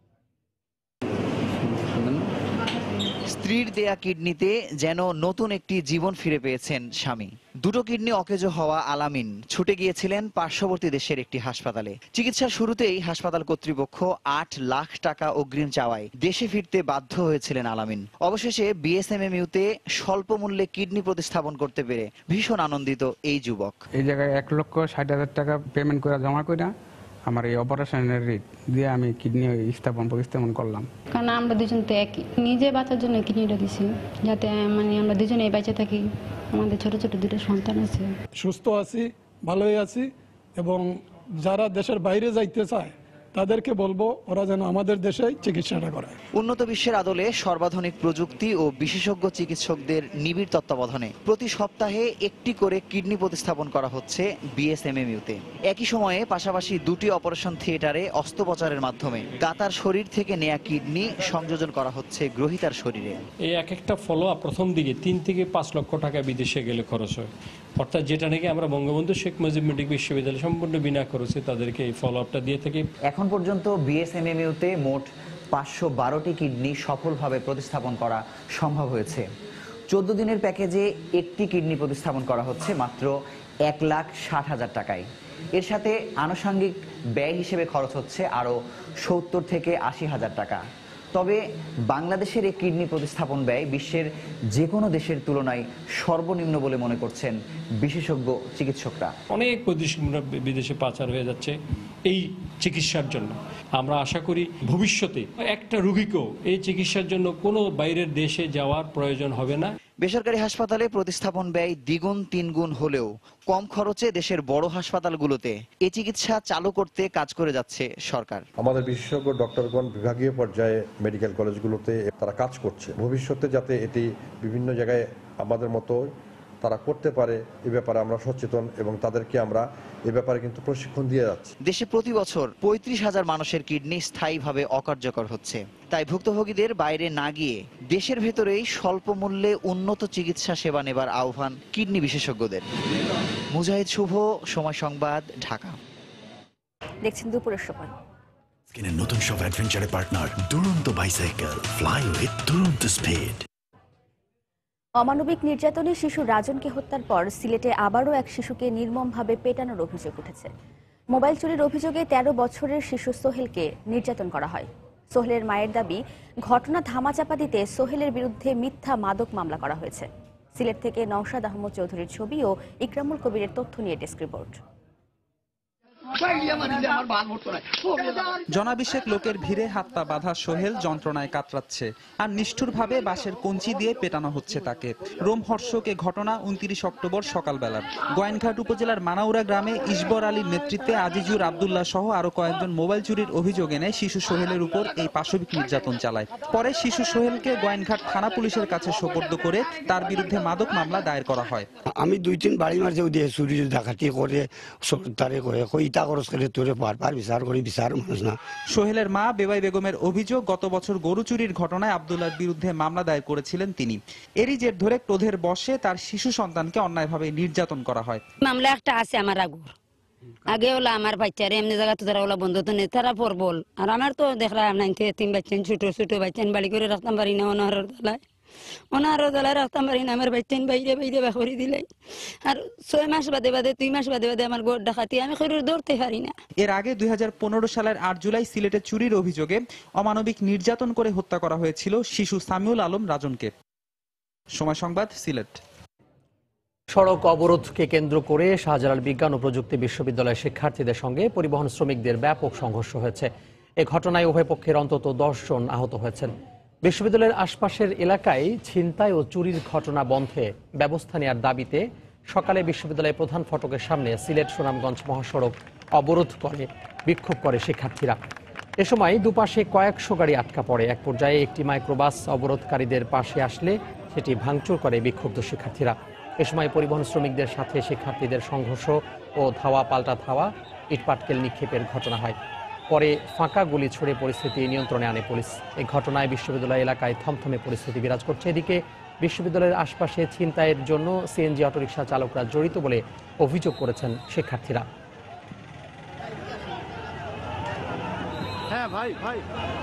স্ত্রীর দেয়া কিডনিতে যেন নতুন একটি জীবন ফিরে পেয়েছেন স্বামী। 2টো কিডনি অকেজো হওয়া আলামিন ছুটে গিয়েছিলেন পার্শ্ববর্তী দেশের একটি হাসপাতালে। চিকিৎসার শুরুতেই হাসপাতাল কর্তৃপক্ষ 8 লাখ টাকা অগ্রিম চাওয়ায় দেশে ফিরতে বাধ্য হয়েছিলেন আলামিন। অবশেষে বিএসএমএমইউতে স্বল্প মূল্যে কিডনি প্রতিস্থাপন করতে পেরে ভীষণ আনন্দিত এই যুবক। এই জায়গায় 1,60,000 টাকা পেমেন্ট করে জমা করে আমার এই অপারেশনের রেট দিয়ে আমি কিডনি প্রতিস্থাপন করলাম। কারণ আমরা দুজন তো একই, নিজে বাঁচার জন্য কিডনিটা দিছি, যাতে আমরা দুজনেই বেঁচে থাকি। আমাদের ছোট ছোট 2টো সন্তান আছে। সুস্থ আছি, ভালোই আছি, এবং যারা দেশের বাইরে যাইতে চায় তাদেরকে বলবো ওরা যেন আমাদের দেশে চিকিৎসাটা করায়। উন্নত বিশ্বের আদলে সর্বাধুনিক প্রযুক্তি ও বিশেষজ্ঞ চিকিৎসকদের নিবিড় তত্ত্বাবধানে প্রতি সপ্তাহে একটি করে কিডনি প্রতিস্থাপন করা হচ্ছে বিএসএমএমইউতে। একই সময়ে পাশাপাশি 2টি অপারেশন থিয়েটারে অস্ত্রোপচারের মাধ্যমে দাতার শরীর থেকে নেয়া কিডনি সংযোজন করা হচ্ছে গ্রহীতার শরীরে। এই একটা ফলো আপ প্রথম দিকে 3 থেকে 5 লক্ষ টাকা বিদেশে গেলে খরচ হয়, অর্থাৎ যেটা নাকি আমরা বঙ্গবন্ধু শেখ মুজিব মেডিকেল বিশ্ববিদ্যালয় সম্পূর্ণ বিনা খরচে তাদেরকে এই ফলো আপটা দিয়ে থাকি। এখন পর্যন্ত বিএসএমএমইউতে মোট 512টি কিডনি সফলভাবে প্রতিস্থাপন করা সম্ভব হয়েছে। 14 দিনের প্যাকেজে একটি কিডনি প্রতিস্থাপন করা হচ্ছে মাত্র 1,60,000 টাকায়। এর সাথে আনুষঙ্গিক ব্যয় হিসেবে খরচ হচ্ছে আরও 70 থেকে 80,000 টাকা। তবে বাংলাদেশের এই কিডনি প্রতিস্থাপন ব্যয় বিশ্বের যে কোনো দেশের তুলনায় সর্বনিম্ন বলে মনে করছেন বিশেষজ্ঞ চিকিৎসকরা। অনেক বিদেশে পাচার হয়ে যাচ্ছে এই চিকিৎসার জন্য। আমরা আশা করি ভবিষ্যতে একটা রোগীকেও এই চিকিৎসার জন্য কোনো বাইরের দেশে যাওয়ার প্রয়োজন হবে না। বেসরকারি হাসপাতালে প্রতিস্থাপন ব্যয় 2-3 গুণ হলেও কম খরচে দেশের বড় হাসপাতালগুলোতে এই চিকিৎসা চালু করতে কাজ করে যাচ্ছে সরকার। আমাদের বিশেষজ্ঞ ডক্টরগণ বিভাগীয় পর্যায়ে মেডিকেল কলেজগুলোতে তারা কাজ করছে। ভবিষ্যতে যাতে এটি বিভিন্ন জায়গায় আমাদের মতো তারা করতে পারে এ ব্যাপারে আমরা সচেতন এবং তাদেরকে আমরা এ ব্যাপারে কিন্তু প্রশিক্ষণ দিয়ে যাচ্ছি। দেশে প্রতি বছর 35,000 মানুষের কিডনি স্থায়ীভাবে অকার্যকর হচ্ছে। তাই ভুক্তভোগীদের বাইরে না গিয়ে দেশের ভেতরেই স্বল্প মূল্যে উন্নত চিকিৎসা সেবা নেবার আহ্বান কিডনি বিশেষজ্ঞদের। মুজাহিদ শুভ, সময় সংবাদ, ঢাকা। দেখছেন দুপুরের সময়। স্কিনের নতুন সব অ্যাডভেঞ্চারে partner Duronto bicycle, fly with Duronto speed. অমানবিক নির্যাতনে শিশু রাজনকে হত্যার পর সিলেটে আবারও এক শিশুকে নির্মমভাবে পেটানোর অভিযোগ উঠেছে। মোবাইল চুরির অভিযোগে 13 বছরের শিশু সোহেলকে নির্যাতন করা হয়। সোহেলের মায়ের দাবি, ঘটনা ধামাচাপা দিতে সোহেলের বিরুদ্ধে মিথ্যা মাদক মামলা করা হয়েছে। সিলেট থেকে নওশাদ আহমদ চৌধুরীর ছবি ও ইকরামুল কবিরের তথ্য নিয়ে ডেস্ক রিপোর্ট। জনাবিশেক লোকের ভিড়ে হাত পা বাঁধা সোহেল যন্ত্রণায় কাতরাচ্ছে, আর নিষ্ঠুরভাবে বাঁশের কঞ্চি দিয়ে পেটানো হচ্ছে তাকে। রোমহর্ষক এ ঘটনা 29 অক্টোবর সকালবেলার। গোয়াইনঘাট উপজেলার মানাউরা গ্রামে ইসবর আলীর নেতৃত্বে আজিজুর আব্দুল্লাহ সহ আরো কয়েকজন মোবাইল চুরির অভিযোগ এনে শিশু সোহেলের উপর এই পাশবিক নির্যাতন চালায়। পরে শিশু সোহেলকে গোয়াইনঘাট থানা পুলিশের কাছে সোপর্দ করে তার বিরুদ্ধে মাদক মামলা দায়ের করা হয়। আমি 2-3 বাড়ি মারছে দিয়ে চুরি ডাকাতি করে তারে কইতা খরচ করে তোরে পার বিচার করি বিচার মানুষ না। সোহেলের মা বেবাই বেগমের অভিযোগ, গত বছর গরু চুরির ঘটনায় আব্দুল্লাহর বিরুদ্ধে মামলা দায়ের করেছিলেন তিনি। এরই জের ধরে ক্রোধের বশে তার শিশু সন্তানকে অন্যায়ভাবে নির্যাতন করা হয়। মামলা একটা আছে আমার আগে ওলা আমার বাচ্চারে এমনি জায়গা তো তারা ওলা বন্ধ তো নেই, তারা পর বল। আর আমার তো দেখলাম 9-3 বাচ্চা ছোট ছোট বাচ্চা বাড়ি করে রাখতাম পারি না, অনাহারের দলায় রাখতাম পারি না। আমার বাচ্চা বাইরে বাইরে বাখরি দিলে আর 6 মাস বাদে 2 মাস বাদে আমার গোড় ডাকাতি আমি শরীর দৌড়তে পারি না। এর আগে 2015 সালের 8 জুলাই সিলেটে চুরির অভিযোগে অমানবিক নির্যাতন করে হত্যা করা হয়েছিল শিশু সামিউল আলম রাজনকে। সময় সংবাদ, সিলেট। সড়ক অবরোধকে কেন্দ্র করে শাহজালাল বিজ্ঞান ও প্রযুক্তি বিশ্ববিদ্যালয়ের শিক্ষার্থীদের সঙ্গে পরিবহন শ্রমিকদের ব্যাপক সংঘর্ষ হয়েছে। এ ঘটনায় উভয় পক্ষের অন্তত 10 জন আহত হয়েছেন। বিশ্ববিদ্যালয়ের আশপাশের এলাকায় ছিনতাই ও চুরির ঘটনা বন্ধে ব্যবস্থা নেওয়ার দাবিতে সকালে বিশ্ববিদ্যালয়ের প্রধান ফটকের সামনে সিলেট সুনামগঞ্জ মহাসড়ক অবরোধ করে বিক্ষোভ করে শিক্ষার্থীরা। এ সময় দুপাশে কয়েকশো গাড়ি আটকা পড়ে। এক পর্যায়ে একটি মাইক্রোবাস অবরোধকারীদের পাশে আসলে সেটি ভাঙচুর করে বিক্ষুব্ধ শিক্ষার্থীরা। এ সময় পরিবহন শ্রমিকদের সাথে শিক্ষার্থীদের সংঘর্ষ ও ধাওয়া পাল্টা ধাওয়া, ইটপাটকেল নিক্ষেপের ঘটনা হয়। পরে ফাঁকা গুলি ছুড়ে পরিস্থিতি নিয়ন্ত্রণে আনে পুলিশ। এই ঘটনায় বিশ্ববিদ্যালয় এলাকায় থমথমে পরিস্থিতি বিরাজ করছে। এদিকে বিশ্ববিদ্যালয়ের আশপাশে ছিনতাইয়ের জন্য সিএনজি অটোরিকশা চালকরা জড়িত বলে অভিযোগ করেছেন শিক্ষার্থীরা। হ্যাঁ ভাই ভাই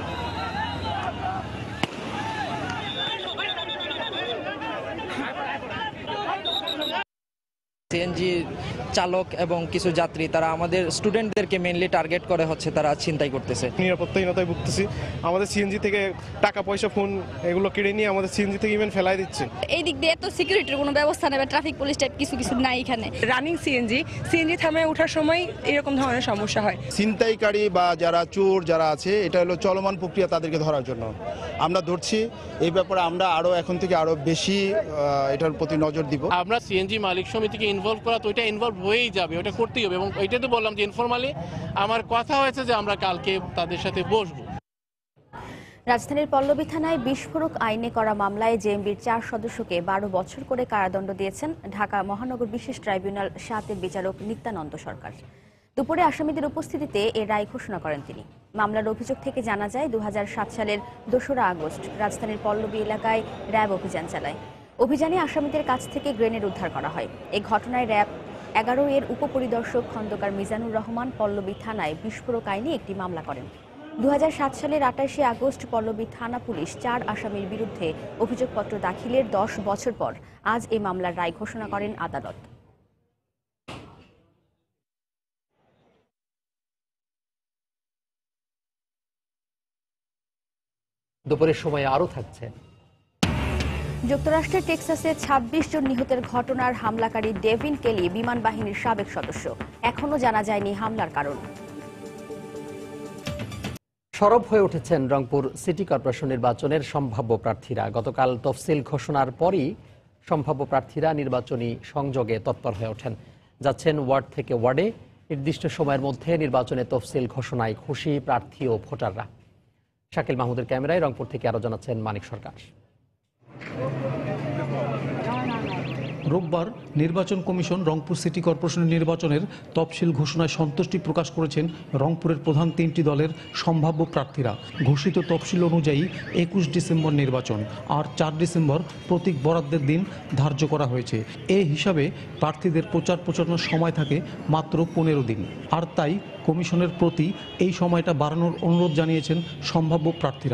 সিএনজি চালক এবং কিছু যাত্রী তারা আমাদের স্টুডেন্টদেরকে মেইনলি টার্গেট করে হচ্ছে তারা ছিনতাই করতেছে। নিরাপত্তাহীনতায় ভুগতেছি। আমাদের সিএনজি থেকে টাকা পয়সা ফোন এগুলো কেড়ে নিয়ে আমাদের সিএনজি থেকে ইভেন ফেলাই দিচ্ছে। এই দিক দিয়ে এত সিকিউরিটির কোনো ব্যবস্থা নেই, ট্রাফিক পুলিশ টাইপ কিছু নাই এখানে। রানিং সিএনজি থামায় ওঠার সময় এরকম ধরনের সমস্যা হয়। ছিনতাইকারী বা যারা চোর যারা আছে, এটা হলো চলমান প্রক্রিয়া তাদেরকে ধরার জন্য আমরা ধরছি। এই ব্যাপারে আমরা এখন থেকে আরো বেশি এটার প্রতি নজর দিব। আমরা সিএনজি মালিক সমিতিকে ইনভলভ করা, তো ওইটা ইনভলভ হয়েই যাবে, ওটা করতেই হবে। এবং ওইটাই তো বললাম যে ইনফরমালি আমার কথা হয়েছে যে আমরা কালকে তাদের সাথে বসবো। রাজধানীর পল্লবী থানায় বিস্ফোরক আইনে করা মামলায় জেএমবির 4 সদস্যকে 12 বছর করে কারাদণ্ড দিয়েছেন ঢাকা মহানগর বিশেষ ট্রাইব্যুনাল 7-এর বিচারক নিত্যানন্দ সরকার। দুপুরে আসামিদের উপস্থিতিতে এ রায় ঘোষণা করেন তিনি। মামলার অভিযোগ থেকে জানা যায় 2007 সালের 2রা আগস্ট রাজধানীর পল্লবী এলাকায় র্যাব অভিযান চালায়। অভিযানে আসামিদের কাছ থেকে গ্রেনেড উদ্ধার করা হয়। এই ঘটনায় র্যাব 11 এর উপপরিদর্শক খন্দকার মিজানুর রহমান পল্লবী থানায় বিস্ফোরক আইনে একটি মামলা করেন। 2007 সালের 28শে আগস্ট পল্লবী থানা পুলিশ 4 আসামির বিরুদ্ধে অভিযোগপত্র দাখিলের 10 বছর পর আজ এই মামলার রায় ঘোষণা করেন আদালত। দুপুরের সময় আরও থাকছে। যুক্তরাষ্ট্রের টেক্সাসে 26 জন নিহতের ঘটনার হামলাকারী ডেভিন কেলি বিমান বাহিনীর সাবেক সদস্য। এখনও জানা যায়নি হামলার কারণ। সরব হয়ে উঠেছেন রংপুর সিটি কর্পোরেশন নির্বাচনের সম্ভাব্য প্রার্থীরা। গতকাল তফসিল ঘোষণার পরই সম্ভাব্য প্রার্থীরা নির্বাচনী সংযোগে তৎপর হয়ে ওঠেন। যাচ্ছেন ওয়ার্ড থেকে ওয়ার্ডে। নির্দিষ্ট সময়ের মধ্যে নির্বাচনের তফসিল ঘোষণায় খুশি প্রার্থী ও ভোটাররা। শাকিল মাহমুদের ক্যামেরায় রংপুর থেকে আরো জানাচ্ছেন মানিক সরকার। রোববার নির্বাচন কমিশন রংপুর সিটি কর্পোরেশনের নির্বাচনের তফসিল ঘোষণায় সন্তুষ্টি প্রকাশ করেছেন রংপুরের প্রধান 3টি দলের সম্ভাব্য প্রার্থীরা। ঘোষিত তফসিল অনুযায়ী 21 ডিসেম্বর নির্বাচন আর 4 ডিসেম্বর প্রতীক বরাদ্দের দিন ধার্য করা হয়েছে। এই হিসাবে প্রার্থীদের প্রচার প্রচারণার সময় থাকে মাত্র 15 দিন। আর তাই কমিশনের প্রতি এই সময়টা বাড়ানোর অনুরোধ জানিয়েছেন সম্ভাব্য প্রার্থীরা।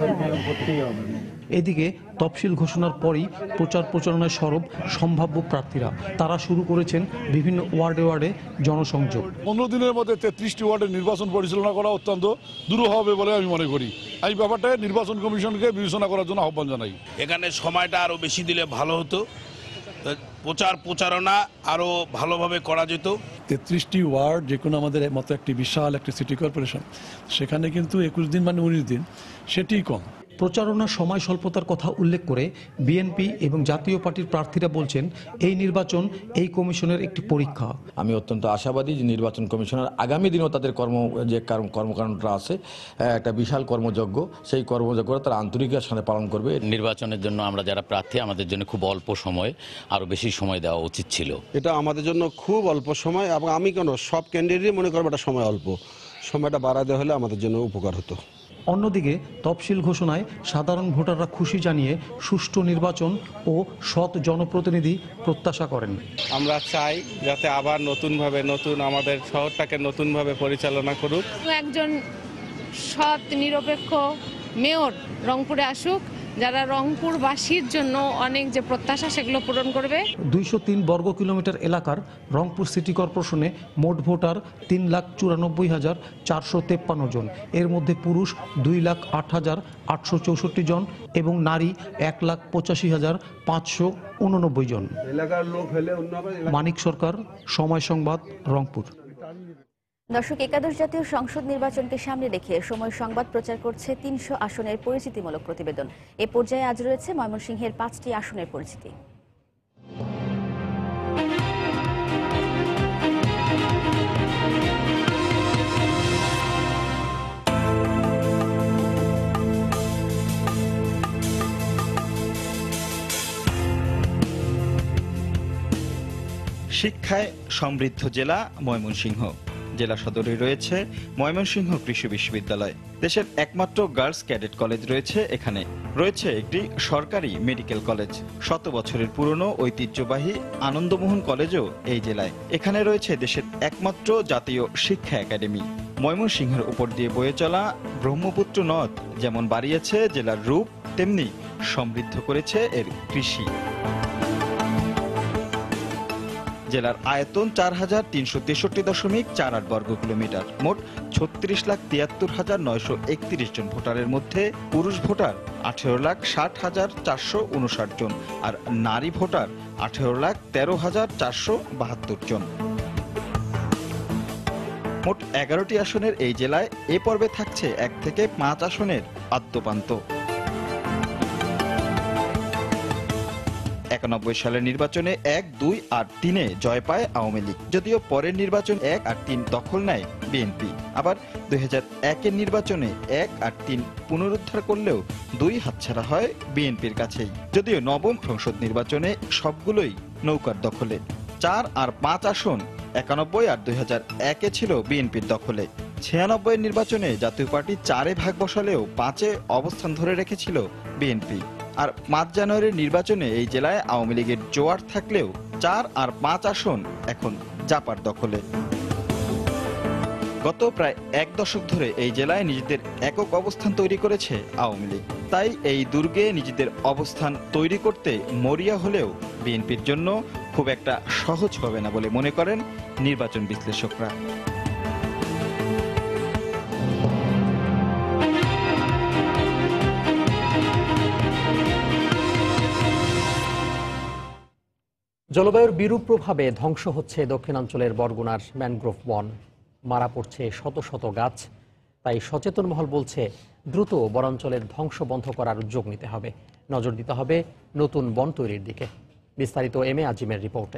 এদিকে তফসিল ঘোষণার পরই প্রচার প্রচারণায় সরব সম্ভাব্য প্রার্থীরা। তারা শুরু করেছেন বিভিন্ন ওয়ার্ডে ওয়ার্ডে জনসংযোগ। 15 দিনের মধ্যে 33টি ওয়ার্ডের নির্বাচন পরিচালনা করা অত্যন্ত দুরূহ হবে বলে আমি মনে করি। এই ব্যাপারটা নির্বাচন কমিশনকে বিবেচনা করার জন্য আহ্বান জানাই। এখানে সময়টা আরো বেশি দিলে ভালো হতো, প্রচারণা আরো ভালোভাবে করা যেত। 33টি ওয়ার্ড, যে কোনো আমাদের মতো একটি বিশাল একটি সিটি কর্পোরেশন, সেখানে কিন্তু 21 দিন মানে 19 দিন, সেটিই কম। প্রচারণার সময় স্বল্পতার কথা উল্লেখ করে বিএনপি এবং জাতীয় পার্টির প্রার্থীরা বলছেন এই নির্বাচন এই কমিশনের একটি পরীক্ষা। আমি অত্যন্ত আশাবাদী যে নির্বাচন কমিশনার আগামী দিনেও তাদের কর্মকাণ্ডটা আছে একটা বিশাল কর্মযজ্ঞ, সেই কর্মযজ্ঞটা তারা আন্তরিকতার সাথে পালন করবে। নির্বাচনের জন্য আমরা যারা প্রার্থী, আমাদের জন্য খুব অল্প সময়, আরো বেশি সময় দেওয়া উচিত ছিল। এটা আমাদের জন্য খুব অল্প সময়, এবং আমি কেন সব ক্যান্ডিডেটই মনে করবো এটা সময় অল্প, সময়টা বাড়াতে হলে আমাদের জন্য উপকার হতো। অন্যদিকে তফসিল ঘোষণায় সাধারণ ভোটাররা খুশি জানিয়ে সুষ্ঠু নির্বাচন ও সৎ জনপ্রতিনিধি প্রত্যাশা করেন। আমরা চাই যাতে আবার নতুন আমাদের শহরটাকে নতুনভাবে পরিচালনা করুক। একজন সৎ নিরপেক্ষ মেয়র রংপুরে আসুক, যারা রংপুরবাসীর জন্য অনেক যে প্রত্যাশা সেগুলো পূরণ করবে। 203 বর্গ কিলোমিটার এলাকার রংপুর সিটি কর্পোরেশনে মোট ভোটার 3,94,453 জন। এর মধ্যে পুরুষ 2,08,864 জন এবং নারী 1,85,589 জন। মানিক সরকার, সময় সংবাদ, রংপুর। দর্শক, একাদশ জাতীয় সংসদ নির্বাচনকে সামনে রেখে সময় সংবাদ প্রচার করছে 300 আসনের পরিচিতিমূলক প্রতিবেদন। এ পর্যায়ে আজ রয়েছে ময়মনসিংহের 5টি আসনের পরিচিতি। শিক্ষায় সমৃদ্ধ জেলা ময়মনসিংহ। জেলা সদরে রয়েছে ময়মনসিংহ কৃষি বিশ্ববিদ্যালয়। দেশের একমাত্র গার্লস ক্যাডেট কলেজ রয়েছে এখানে। রয়েছে একটি সরকারি মেডিকেল কলেজ। 100 বছরের পুরনো ঐতিহ্যবাহী আনন্দমোহন কলেজও এই জেলায়। এখানে রয়েছে দেশের একমাত্র জাতীয় শিক্ষা একাডেমি। ময়মনসিংহের উপর দিয়ে বয়ে চলা ব্রহ্মপুত্র নদ যেমন বাড়িয়েছে জেলার রূপ, তেমনি সমৃদ্ধ করেছে এর কৃষি। জেলার আয়তন 4,363.48 বর্গ কিলোমিটার। মোট 36,73,931 জন ভোটারের মধ্যে পুরুষ ভোটার 18,60,459 জন আর নারী ভোটার 18,13,472 জন। মোট 11টি আসনের এই জেলায় এ পর্বে থাকছে 1 থেকে 5 আসনের আদ্যপান্ত। 91 সালের নির্বাচনে 1, 2 আর 3-এ জয় পায় আওয়ামী লীগ, যদিও পরের নির্বাচন 1 আর 3 দখল নেয় বিএনপি। আবার 2001-এর নির্বাচনে 1 আর 3 পুনরুদ্ধার করলেও 2 হাতছাড়া হয় বিএনপির কাছেই, যদিও নবম সংসদ নির্বাচনে সবগুলোই নৌকার দখলে। 4 আর 5 আসন 91 আর 2001-এ ছিল বিএনপির দখলে। 96-এর নির্বাচনে জাতীয় পার্টি 4-এ ভাগ বসালেও 5-এ অবস্থান ধরে রেখেছিল বিএনপি। আর 5 জানুয়ারির নির্বাচনে এই জেলায় আওয়ামী লীগের জোয়ার থাকলেও 4 আর 5 আসন এখন জাপার দখলে। গত প্রায় 1 দশক ধরে এই জেলায় নিজেদের একক অবস্থান তৈরি করেছে আওয়ামী লীগ। তাই এই দুর্গে নিজেদের অবস্থান তৈরি করতে মরিয়া হলেও বিএনপির জন্য খুব একটা সহজ হবে না বলে মনে করেন নির্বাচন বিশ্লেষকরা। জলবায়ুর বিরূপ প্রভাবে ধ্বংস হচ্ছে দক্ষিণাঞ্চলের বরগুনার ম্যানগ্রোভ বন, মারা পড়ছে শত শত গাছ। তাই সচেতন মহল বলছে দ্রুত বনাঞ্চলের ধ্বংস বন্ধ করার উদ্যোগ নিতে হবে, নজর দিতে হবে নতুন বন তৈরির দিকে। বিস্তারিত এম এ আজিমের রিপোর্টে।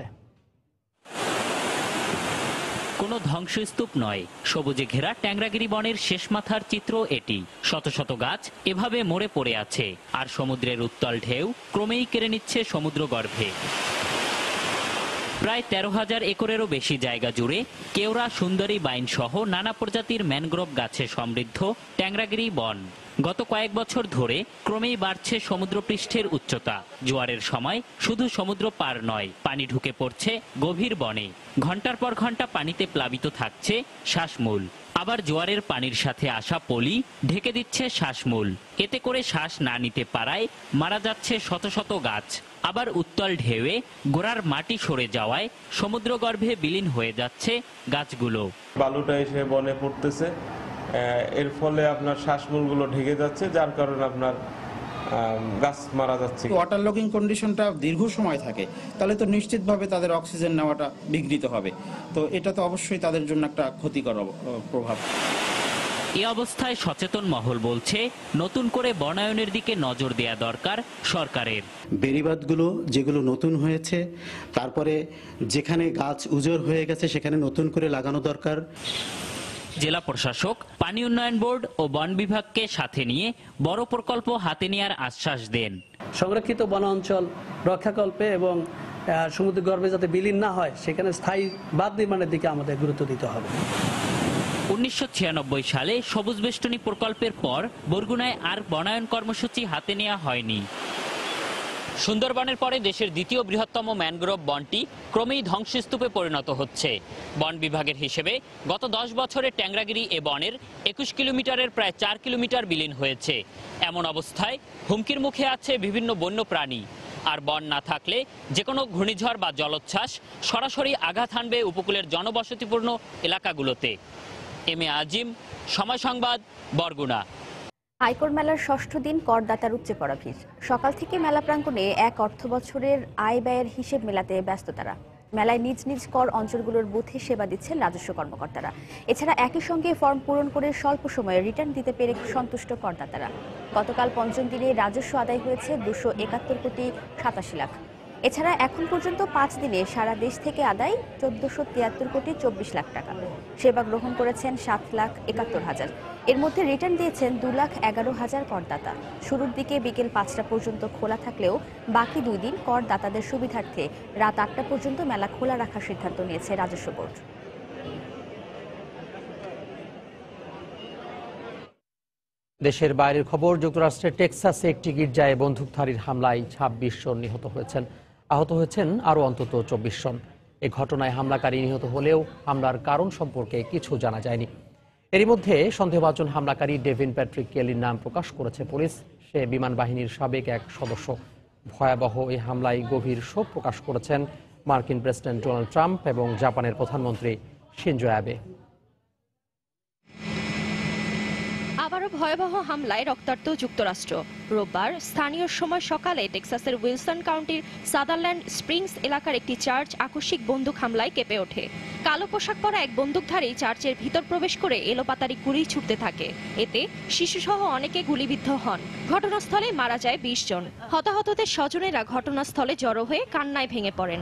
কোনো ধ্বংসস্তূপ নয়, সবুজে ঘেরা ট্যাংরাগিরি বনের শেষ মাথার চিত্র এটি। শত শত গাছ এভাবে মরে পড়ে আছে, আর সমুদ্রের উত্তাল ঢেউ ক্রমেই কেড়ে নিচ্ছে সমুদ্র গর্ভে। প্রায় 13,000 একরেরও বেশি জায়গা জুড়ে কেওড়া, সুন্দরী বাইন সহ নানা প্রজাতির ম্যানগ্রোভ গাছে সমৃদ্ধ ট্যাংরাগিরি বন। গত কয়েক বছর ধরে ক্রমেই বাড়ছে সমুদ্রপৃষ্ঠের উচ্চতা। জোয়ারের সময় শুধু সমুদ্র পার নয়, পানি ঢুকে পড়ছে গভীর বনে। ঘন্টার পর ঘন্টা পানিতে প্লাবিত থাকছে শ্বাসমূল। আবার জোয়ারের পানির সাথে আসা পলি ঢেকে দিচ্ছে শ্বাসমূল। এতে করে শ্বাস না নিতে পারায় মারা যাচ্ছে শত শত গাছ। আবার উত্তাল ঢেউয়ে গোড়ার মাটি সরে যাওয়ায় সমুদ্রগর্ভে বিলীন হয়ে যাচ্ছে গাছগুলো। বালুটা এসে বনে পড়তেছে, এর ফলে আপনার শ্বাসমূলগুলো ঢেকে যাচ্ছে, যার কারণে আপনার গাছ মারা যাচ্ছে। ওয়াটার লগিং কন্ডিশনটা দীর্ঘ সময় থাকে, তাহলে তো নিশ্চিতভাবে তাদের অক্সিজেন নেওয়াটা বিঘ্নিত হবে। তো এটা তো অবশ্যই তাদের জন্য একটা ক্ষতিকর প্রভাব। এ অবস্থায় সচেতন মহল বলছে নতুন করে বনায়নের দিকে নজর দেয়া দরকার সরকারের। বেড়িবাঁধগুলো যেগুলো নতুন হয়েছে, তারপরে যেখানে গাছ উজাড় হয়ে গেছে সেখানে নতুন করে লাগানো দরকার। জেলা প্রশাসক, পানি উন্নয়ন বোর্ড ও বন বিভাগকে সাথে নিয়ে বড় প্রকল্প হাতে নেওয়ার আশ্বাস দেন। সংরক্ষিত বনাঞ্চল রক্ষাকল্পে এবং সমুদ্রগর্ভে যাতে বিলীন না হয় সেখানে স্থায়ী বাঁধ নির্মাণের দিকে আমাদের গুরুত্ব দিতে হবে। 1996 সালে সবুজ বেষ্টনী প্রকল্পের পর বরগুনায় আর বনায়ন কর্মসূচি হাতে নেওয়া হয়নি। সুন্দরবনের পরে দেশের দ্বিতীয় বৃহত্তম ম্যানগ্রোভ বনটি ক্রমেই ধ্বংসস্তূপে পরিণত হচ্ছে। বন বিভাগের হিসেবে গত 10 বছরে ট্যাংরাগিরি এ বনের 21 কিলোমিটারের প্রায় 4 কিলোমিটার বিলীন হয়েছে। এমন অবস্থায় হুমকির মুখে আছে বিভিন্ন বন্য প্রাণী। আর বন না থাকলে যে কোনো ঘূর্ণিঝড় বা জলোচ্ছ্বাস সরাসরি আঘাত হানবে উপকূলের জনবসতিপূর্ণ এলাকাগুলোতে। এম এ আজিম, সময় সংবাদ, বরগুনা। আয়কর মেলার ষষ্ঠ দিন করদাতার উপচে পড়া ভিড়। সকাল থেকে মেলা প্রাঙ্গণে এক অর্থ বছরের আয় ব্যয়ের হিসেব মেলাতে ব্যস্ত তারা। মেলায় নিজ নিজ কর অঞ্চলগুলোর বুথে সেবা দিচ্ছেন রাজস্ব কর্মকর্তারা। এছাড়া একই সঙ্গে ফর্ম পূরণ করে স্বল্প সময়ে রিটার্ন দিতে পেরে সন্তুষ্ট করদাতারা। গতকাল পঞ্চম দিনে রাজস্ব আদায় হয়েছে 271 কোটি 87 লাখ। এছাড়া এখন পর্যন্ত 5 দিনে সারা দেশ থেকে আদায় 1473 কোটি 24 লাখ টাকা। সেবা গ্রহণ করেছেন 7,71,000। এর মধ্যে রিটার্ন দিয়েছেন 2,11,000 করদাতা। শুরুর দিকে বিকেল 5টা পর্যন্ত খোলা থাকলেও বাকি 2 দিন করদাতাদের সুবিধার্থে রাত 8টা পর্যন্ত মেলা খোলা রাখার সিদ্ধান্ত নিয়েছে রাজস্ব বোর্ড। দেশের বাইরের খবর। যুক্তরাষ্ট্রের টেক্সাসে একটি গির্জায় বন্দুকধারীর হামলায় 26 জন নিহত হয়েছেন। আহত হয়েছেন আরও অন্তত 24 জন। এ ঘটনায় হামলাকারী নিহত হলেও হামলার কারণ সম্পর্কে কিছু জানা যায়নি। এরই মধ্যে সন্দেহভাজন হামলাকারী ডেভিন প্যাট্রিক কেলির নাম প্রকাশ করেছে পুলিশ। সে বিমান বাহিনীর সাবেক এক সদস্য। ভয়াবহ এই হামলায় গভীর শোক প্রকাশ করেছেন মার্কিন প্রেসিডেন্ট ডোনাল্ড ট্রাম্প এবং জাপানের প্রধানমন্ত্রী শিনজো অ্যাবে। আবারও ভয়াবহ হামলায় রক্তাক্ত যুক্তরাষ্ট্র। রোববার স্থানীয় সময় সকালে টেক্সাসের উইলসন কাউন্টির সাদারল্যান্ড স্প্রিংস এলাকার একটি চার্চ আকস্মিক বন্দুক হামলায় কেঁপে ওঠে। কালো পোশাক পরা এক বন্দুকধারী চার্চের ভিতর প্রবেশ করে এলোপাতাড়ি গুলি ছুটতে থাকে। এতে শিশুসহ অনেকে গুলিবিদ্ধ হন। ঘটনাস্থলে মারা যায় 20 জন। হতাহতদের স্বজনেরা ঘটনাস্থলে জড়ো হয়ে কান্নায় ভেঙে পড়েন।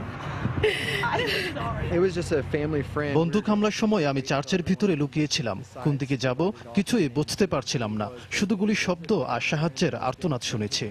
বন্দুক হামলার সময় আমি চার্চের ভিতরে লুকিয়েছিলাম। কোন দিকে যাব কিছুই বুঝতে পারছিলাম না। শুধু গুলির শব্দ আর সাহায্যের আর্তনাদ শুনেছি।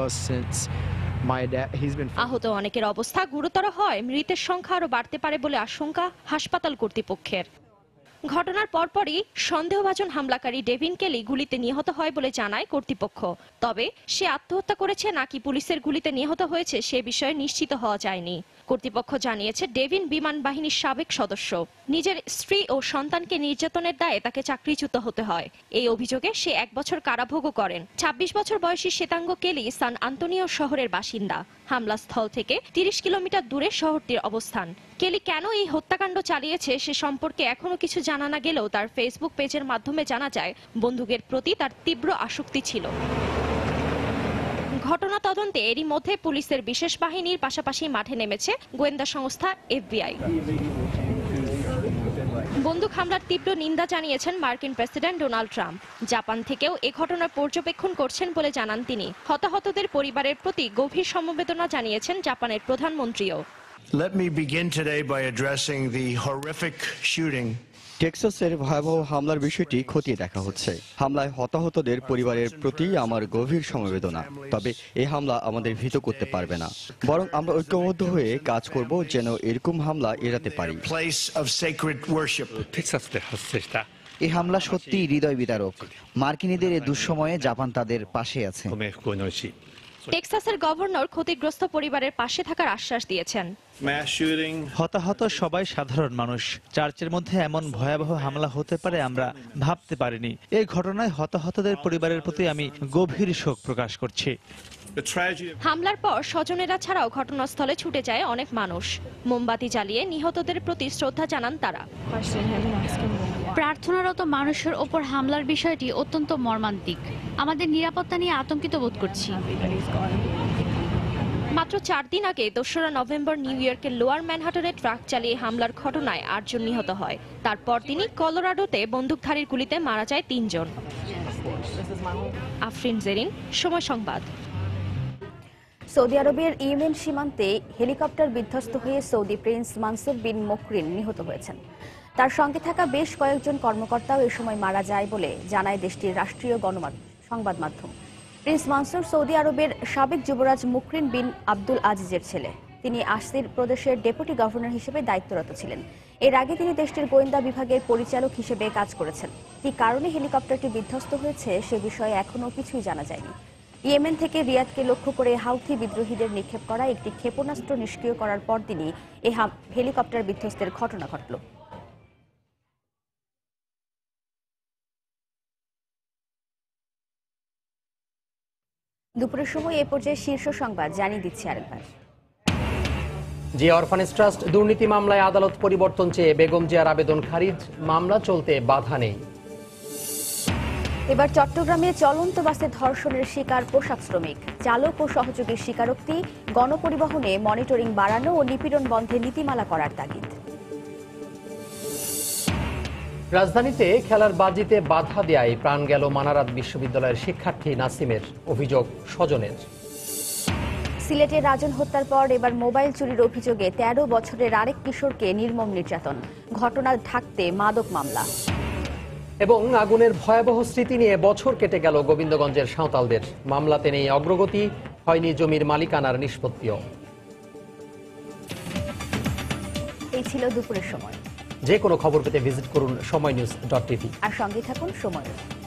আহত অনেকের অবস্থা গুরুতর হয়। মৃতের সংখ্যা আরও বাড়তে পারে বলে আশঙ্কা হাসপাতাল কর্তৃপক্ষের। ঘটনার পরপরই সন্দেহভাজন হামলাকারী ডেভিন কেলি গুলিতে নিহত হয় বলে জানায় কর্তৃপক্ষ। তবে সে আত্মহত্যা করেছে নাকি পুলিশের গুলিতে নিহত হয়েছে সে বিষয়ে নিশ্চিত হওয়া যায়নি। কর্তৃপক্ষ জানিয়েছে ডেভিন বিমান বাহিনীর সাবেক সদস্য। নিজের স্ত্রী ও সন্তানকে নির্যাতনের দায়ে তাকে চাকরিচ্যুত হতে হয়। এই অভিযোগে সে 1 বছর কারাভোগও করেন। 26 বছর বয়সী শ্বেতাঙ্গ কেলি সান আন্তোনিও শহরের বাসিন্দা। হামলাস্থল থেকে 30 কিলোমিটার দূরে শহরটির অবস্থান। কেলি কেন এই হত্যাকাণ্ড চালিয়েছে সে সম্পর্কে এখনো কিছু জানা না গেলেও তার ফেসবুক পেজের মাধ্যমে জানা যায় বন্দুকের প্রতি তার তীব্র আসক্তি ছিল। ঘটনা তদন্তে এরই মধ্যে পুলিশের বিশেষ বাহিনীর পাশাপাশি মাঠে নেমেছে গোয়েন্দা সংস্থা FBI। বন্দুক হামলার তীব্র নিন্দা জানিয়েছেন মার্কিন প্রেসিডেন্ট ডোনাল্ড ট্রাম্প। জাপান থেকেও এ ঘটনার পর্যবেক্ষণ করছেন বলে জানান তিনি। হতাহতদের পরিবারের প্রতি গভীর সমবেদনা জানিয়েছেন জাপানের প্রধানমন্ত্রীও। Let me begin today by addressing the horrific shooting. টেক্সাসের ভয়াবহ হামলার বিষয়টি খতিয়ে দেখা হচ্ছে। হামলায় হতাহতদের পরিবারের প্রতি আমার গভীর সমবেদনা। তবে এই হামলা আমাদের ভীত করতে পারবে না, বরং আমরা ঐক্যবদ্ধ হয়ে কাজ করব যেন এরকম হামলা এড়াতে পারি। এই হামলা সত্যিই হৃদয় বিদারক। মার্কিনীদের এই দুঃসময়ে জাপান তাদের পাশে আছে। টেক্সাসের গভর্নর ক্ষতিগ্রস্ত পরিবারের পাশে থাকার আশ্বাস দিয়েছেন। হতাহত সবাই সাধারণ মানুষ। চার্চের মধ্যে এমন ভয়াবহ হামলা হতে পারে আমরা ভাবতে পারিনি। এই ঘটনায় হতাহতদের পরিবারের প্রতি আমি গভীর শোক প্রকাশ করছি। হামলার পর স্বজনেরা ছাড়াও ঘটনাস্থলে ছুটে যায় অনেক মানুষ। মোমবাতি জ্বালিয়ে নিহতদের প্রতি শ্রদ্ধা জানান তারা। প্রার্থনারত মানুষের ওপর হামলার বিষয়টি অত্যন্ত মর্মান্তিক। আমাদের নিরাপত্তা নিয়ে আতঙ্কিত বোধ করছি। মাত্র 4 দিন আগে 2রা নভেম্বর নিউ ইয়র্কের লোয়ার ম্যানহাটনে ট্রাক চালিয়ে হামলার ঘটনায় 8 জন নিহত হয়। তারপর তিনি কলোরাডোতে বন্দুকধারীর গুলিতে মারা যায় 3 জন। আফরিন জেরিন, সময় সংবাদ। সৌদি আরবের ইয়েমেন সীমান্তে হেলিকপ্টার বিধ্বস্ত হয়ে Saudi prince Mansour bin Muqrin নিহত হয়েছেন। তার সঙ্গে থাকা বেশ কয়েকজন কর্মকর্তাও এ সময় মারা যায় বলে জানায় দেশটির রাষ্ট্রীয় সংবাদ মাধ্যম। প্রিন্স মানসুর সৌদি আরবের সাবেক যুবরাজ মুকরিন বিন আব্দুল আজিজের ছেলে। তিনি আসির প্রদেশের ডেপুটি গভর্নর হিসেবে দায়িত্বরত ছিলেন। এর আগে তিনি দেশটির গোয়েন্দা বিভাগের পরিচালক হিসেবে কাজ করেছেন। কী কারণে হেলিকপ্টারটি বিধ্বস্ত হয়েছে সে বিষয়ে এখনও কিছুই জানা যায়নি। ইয়েমেন থেকে রিয়াদকে লক্ষ্য করে হাউথি বিদ্রোহীদের নিক্ষেপ করা একটি ক্ষেপণাস্ত্র নিষ্ক্রিয় করার পরদিনই এই হেলিকপ্টার বিধ্বস্তের ঘটনা ঘটল। দুপুরের সময় এ পর্যায়ে শীর্ষ সংবাদ জানিয়ে দিচ্ছি আরেকবার। জিয়া অরফানেজ ট্রাস্ট দুর্নীতি মামলায় আদালত পরিবর্তন চেয়ে বেগম জিয়ার আবেদন খারিজ, মামলা চলতে বাধা নেই। এবার চট্টগ্রামে চলন্ত বাসে ধর্ষণের শিকার পোশাক শ্রমিক, চালক ও সহযোগীর স্বীকারোক্তি, গণপরিবহনে মনিটরিং বাড়ানো ও নিপীড়ন বন্ধে নীতিমালা করার তাগিদ। রাজধানীতে খেলার বাজিতে বাধা দেয়ায় প্রাণ গেল মানারাত বিশ্ববিদ্যালয়ের শিক্ষার্থী নাসিমের, অভিযোগ স্বজনের। সিলেটে রাজন হত্যার পর এবার মোবাইল চুরির অভিযোগে 13 বছরের আরেক কিশোরকে নির্মম নির্যাতন, ঘটনা ঢাকতে মাদক মামলা। এবং আগুনের ভয়াবহ স্মৃতি নিয়ে বছর কেটে গেল গোবিন্দগঞ্জের সাঁওতালদের, মামলাতে নেই অগ্রগতি, হয়নি জমির মালিকানার নিষ্পত্তিও। এই ছিল দুপুরের সময়। যে কোনো খবর পেতে ভিজিট করুন সময়নিউজ.tv আর সঙ্গে থাকুন সময়।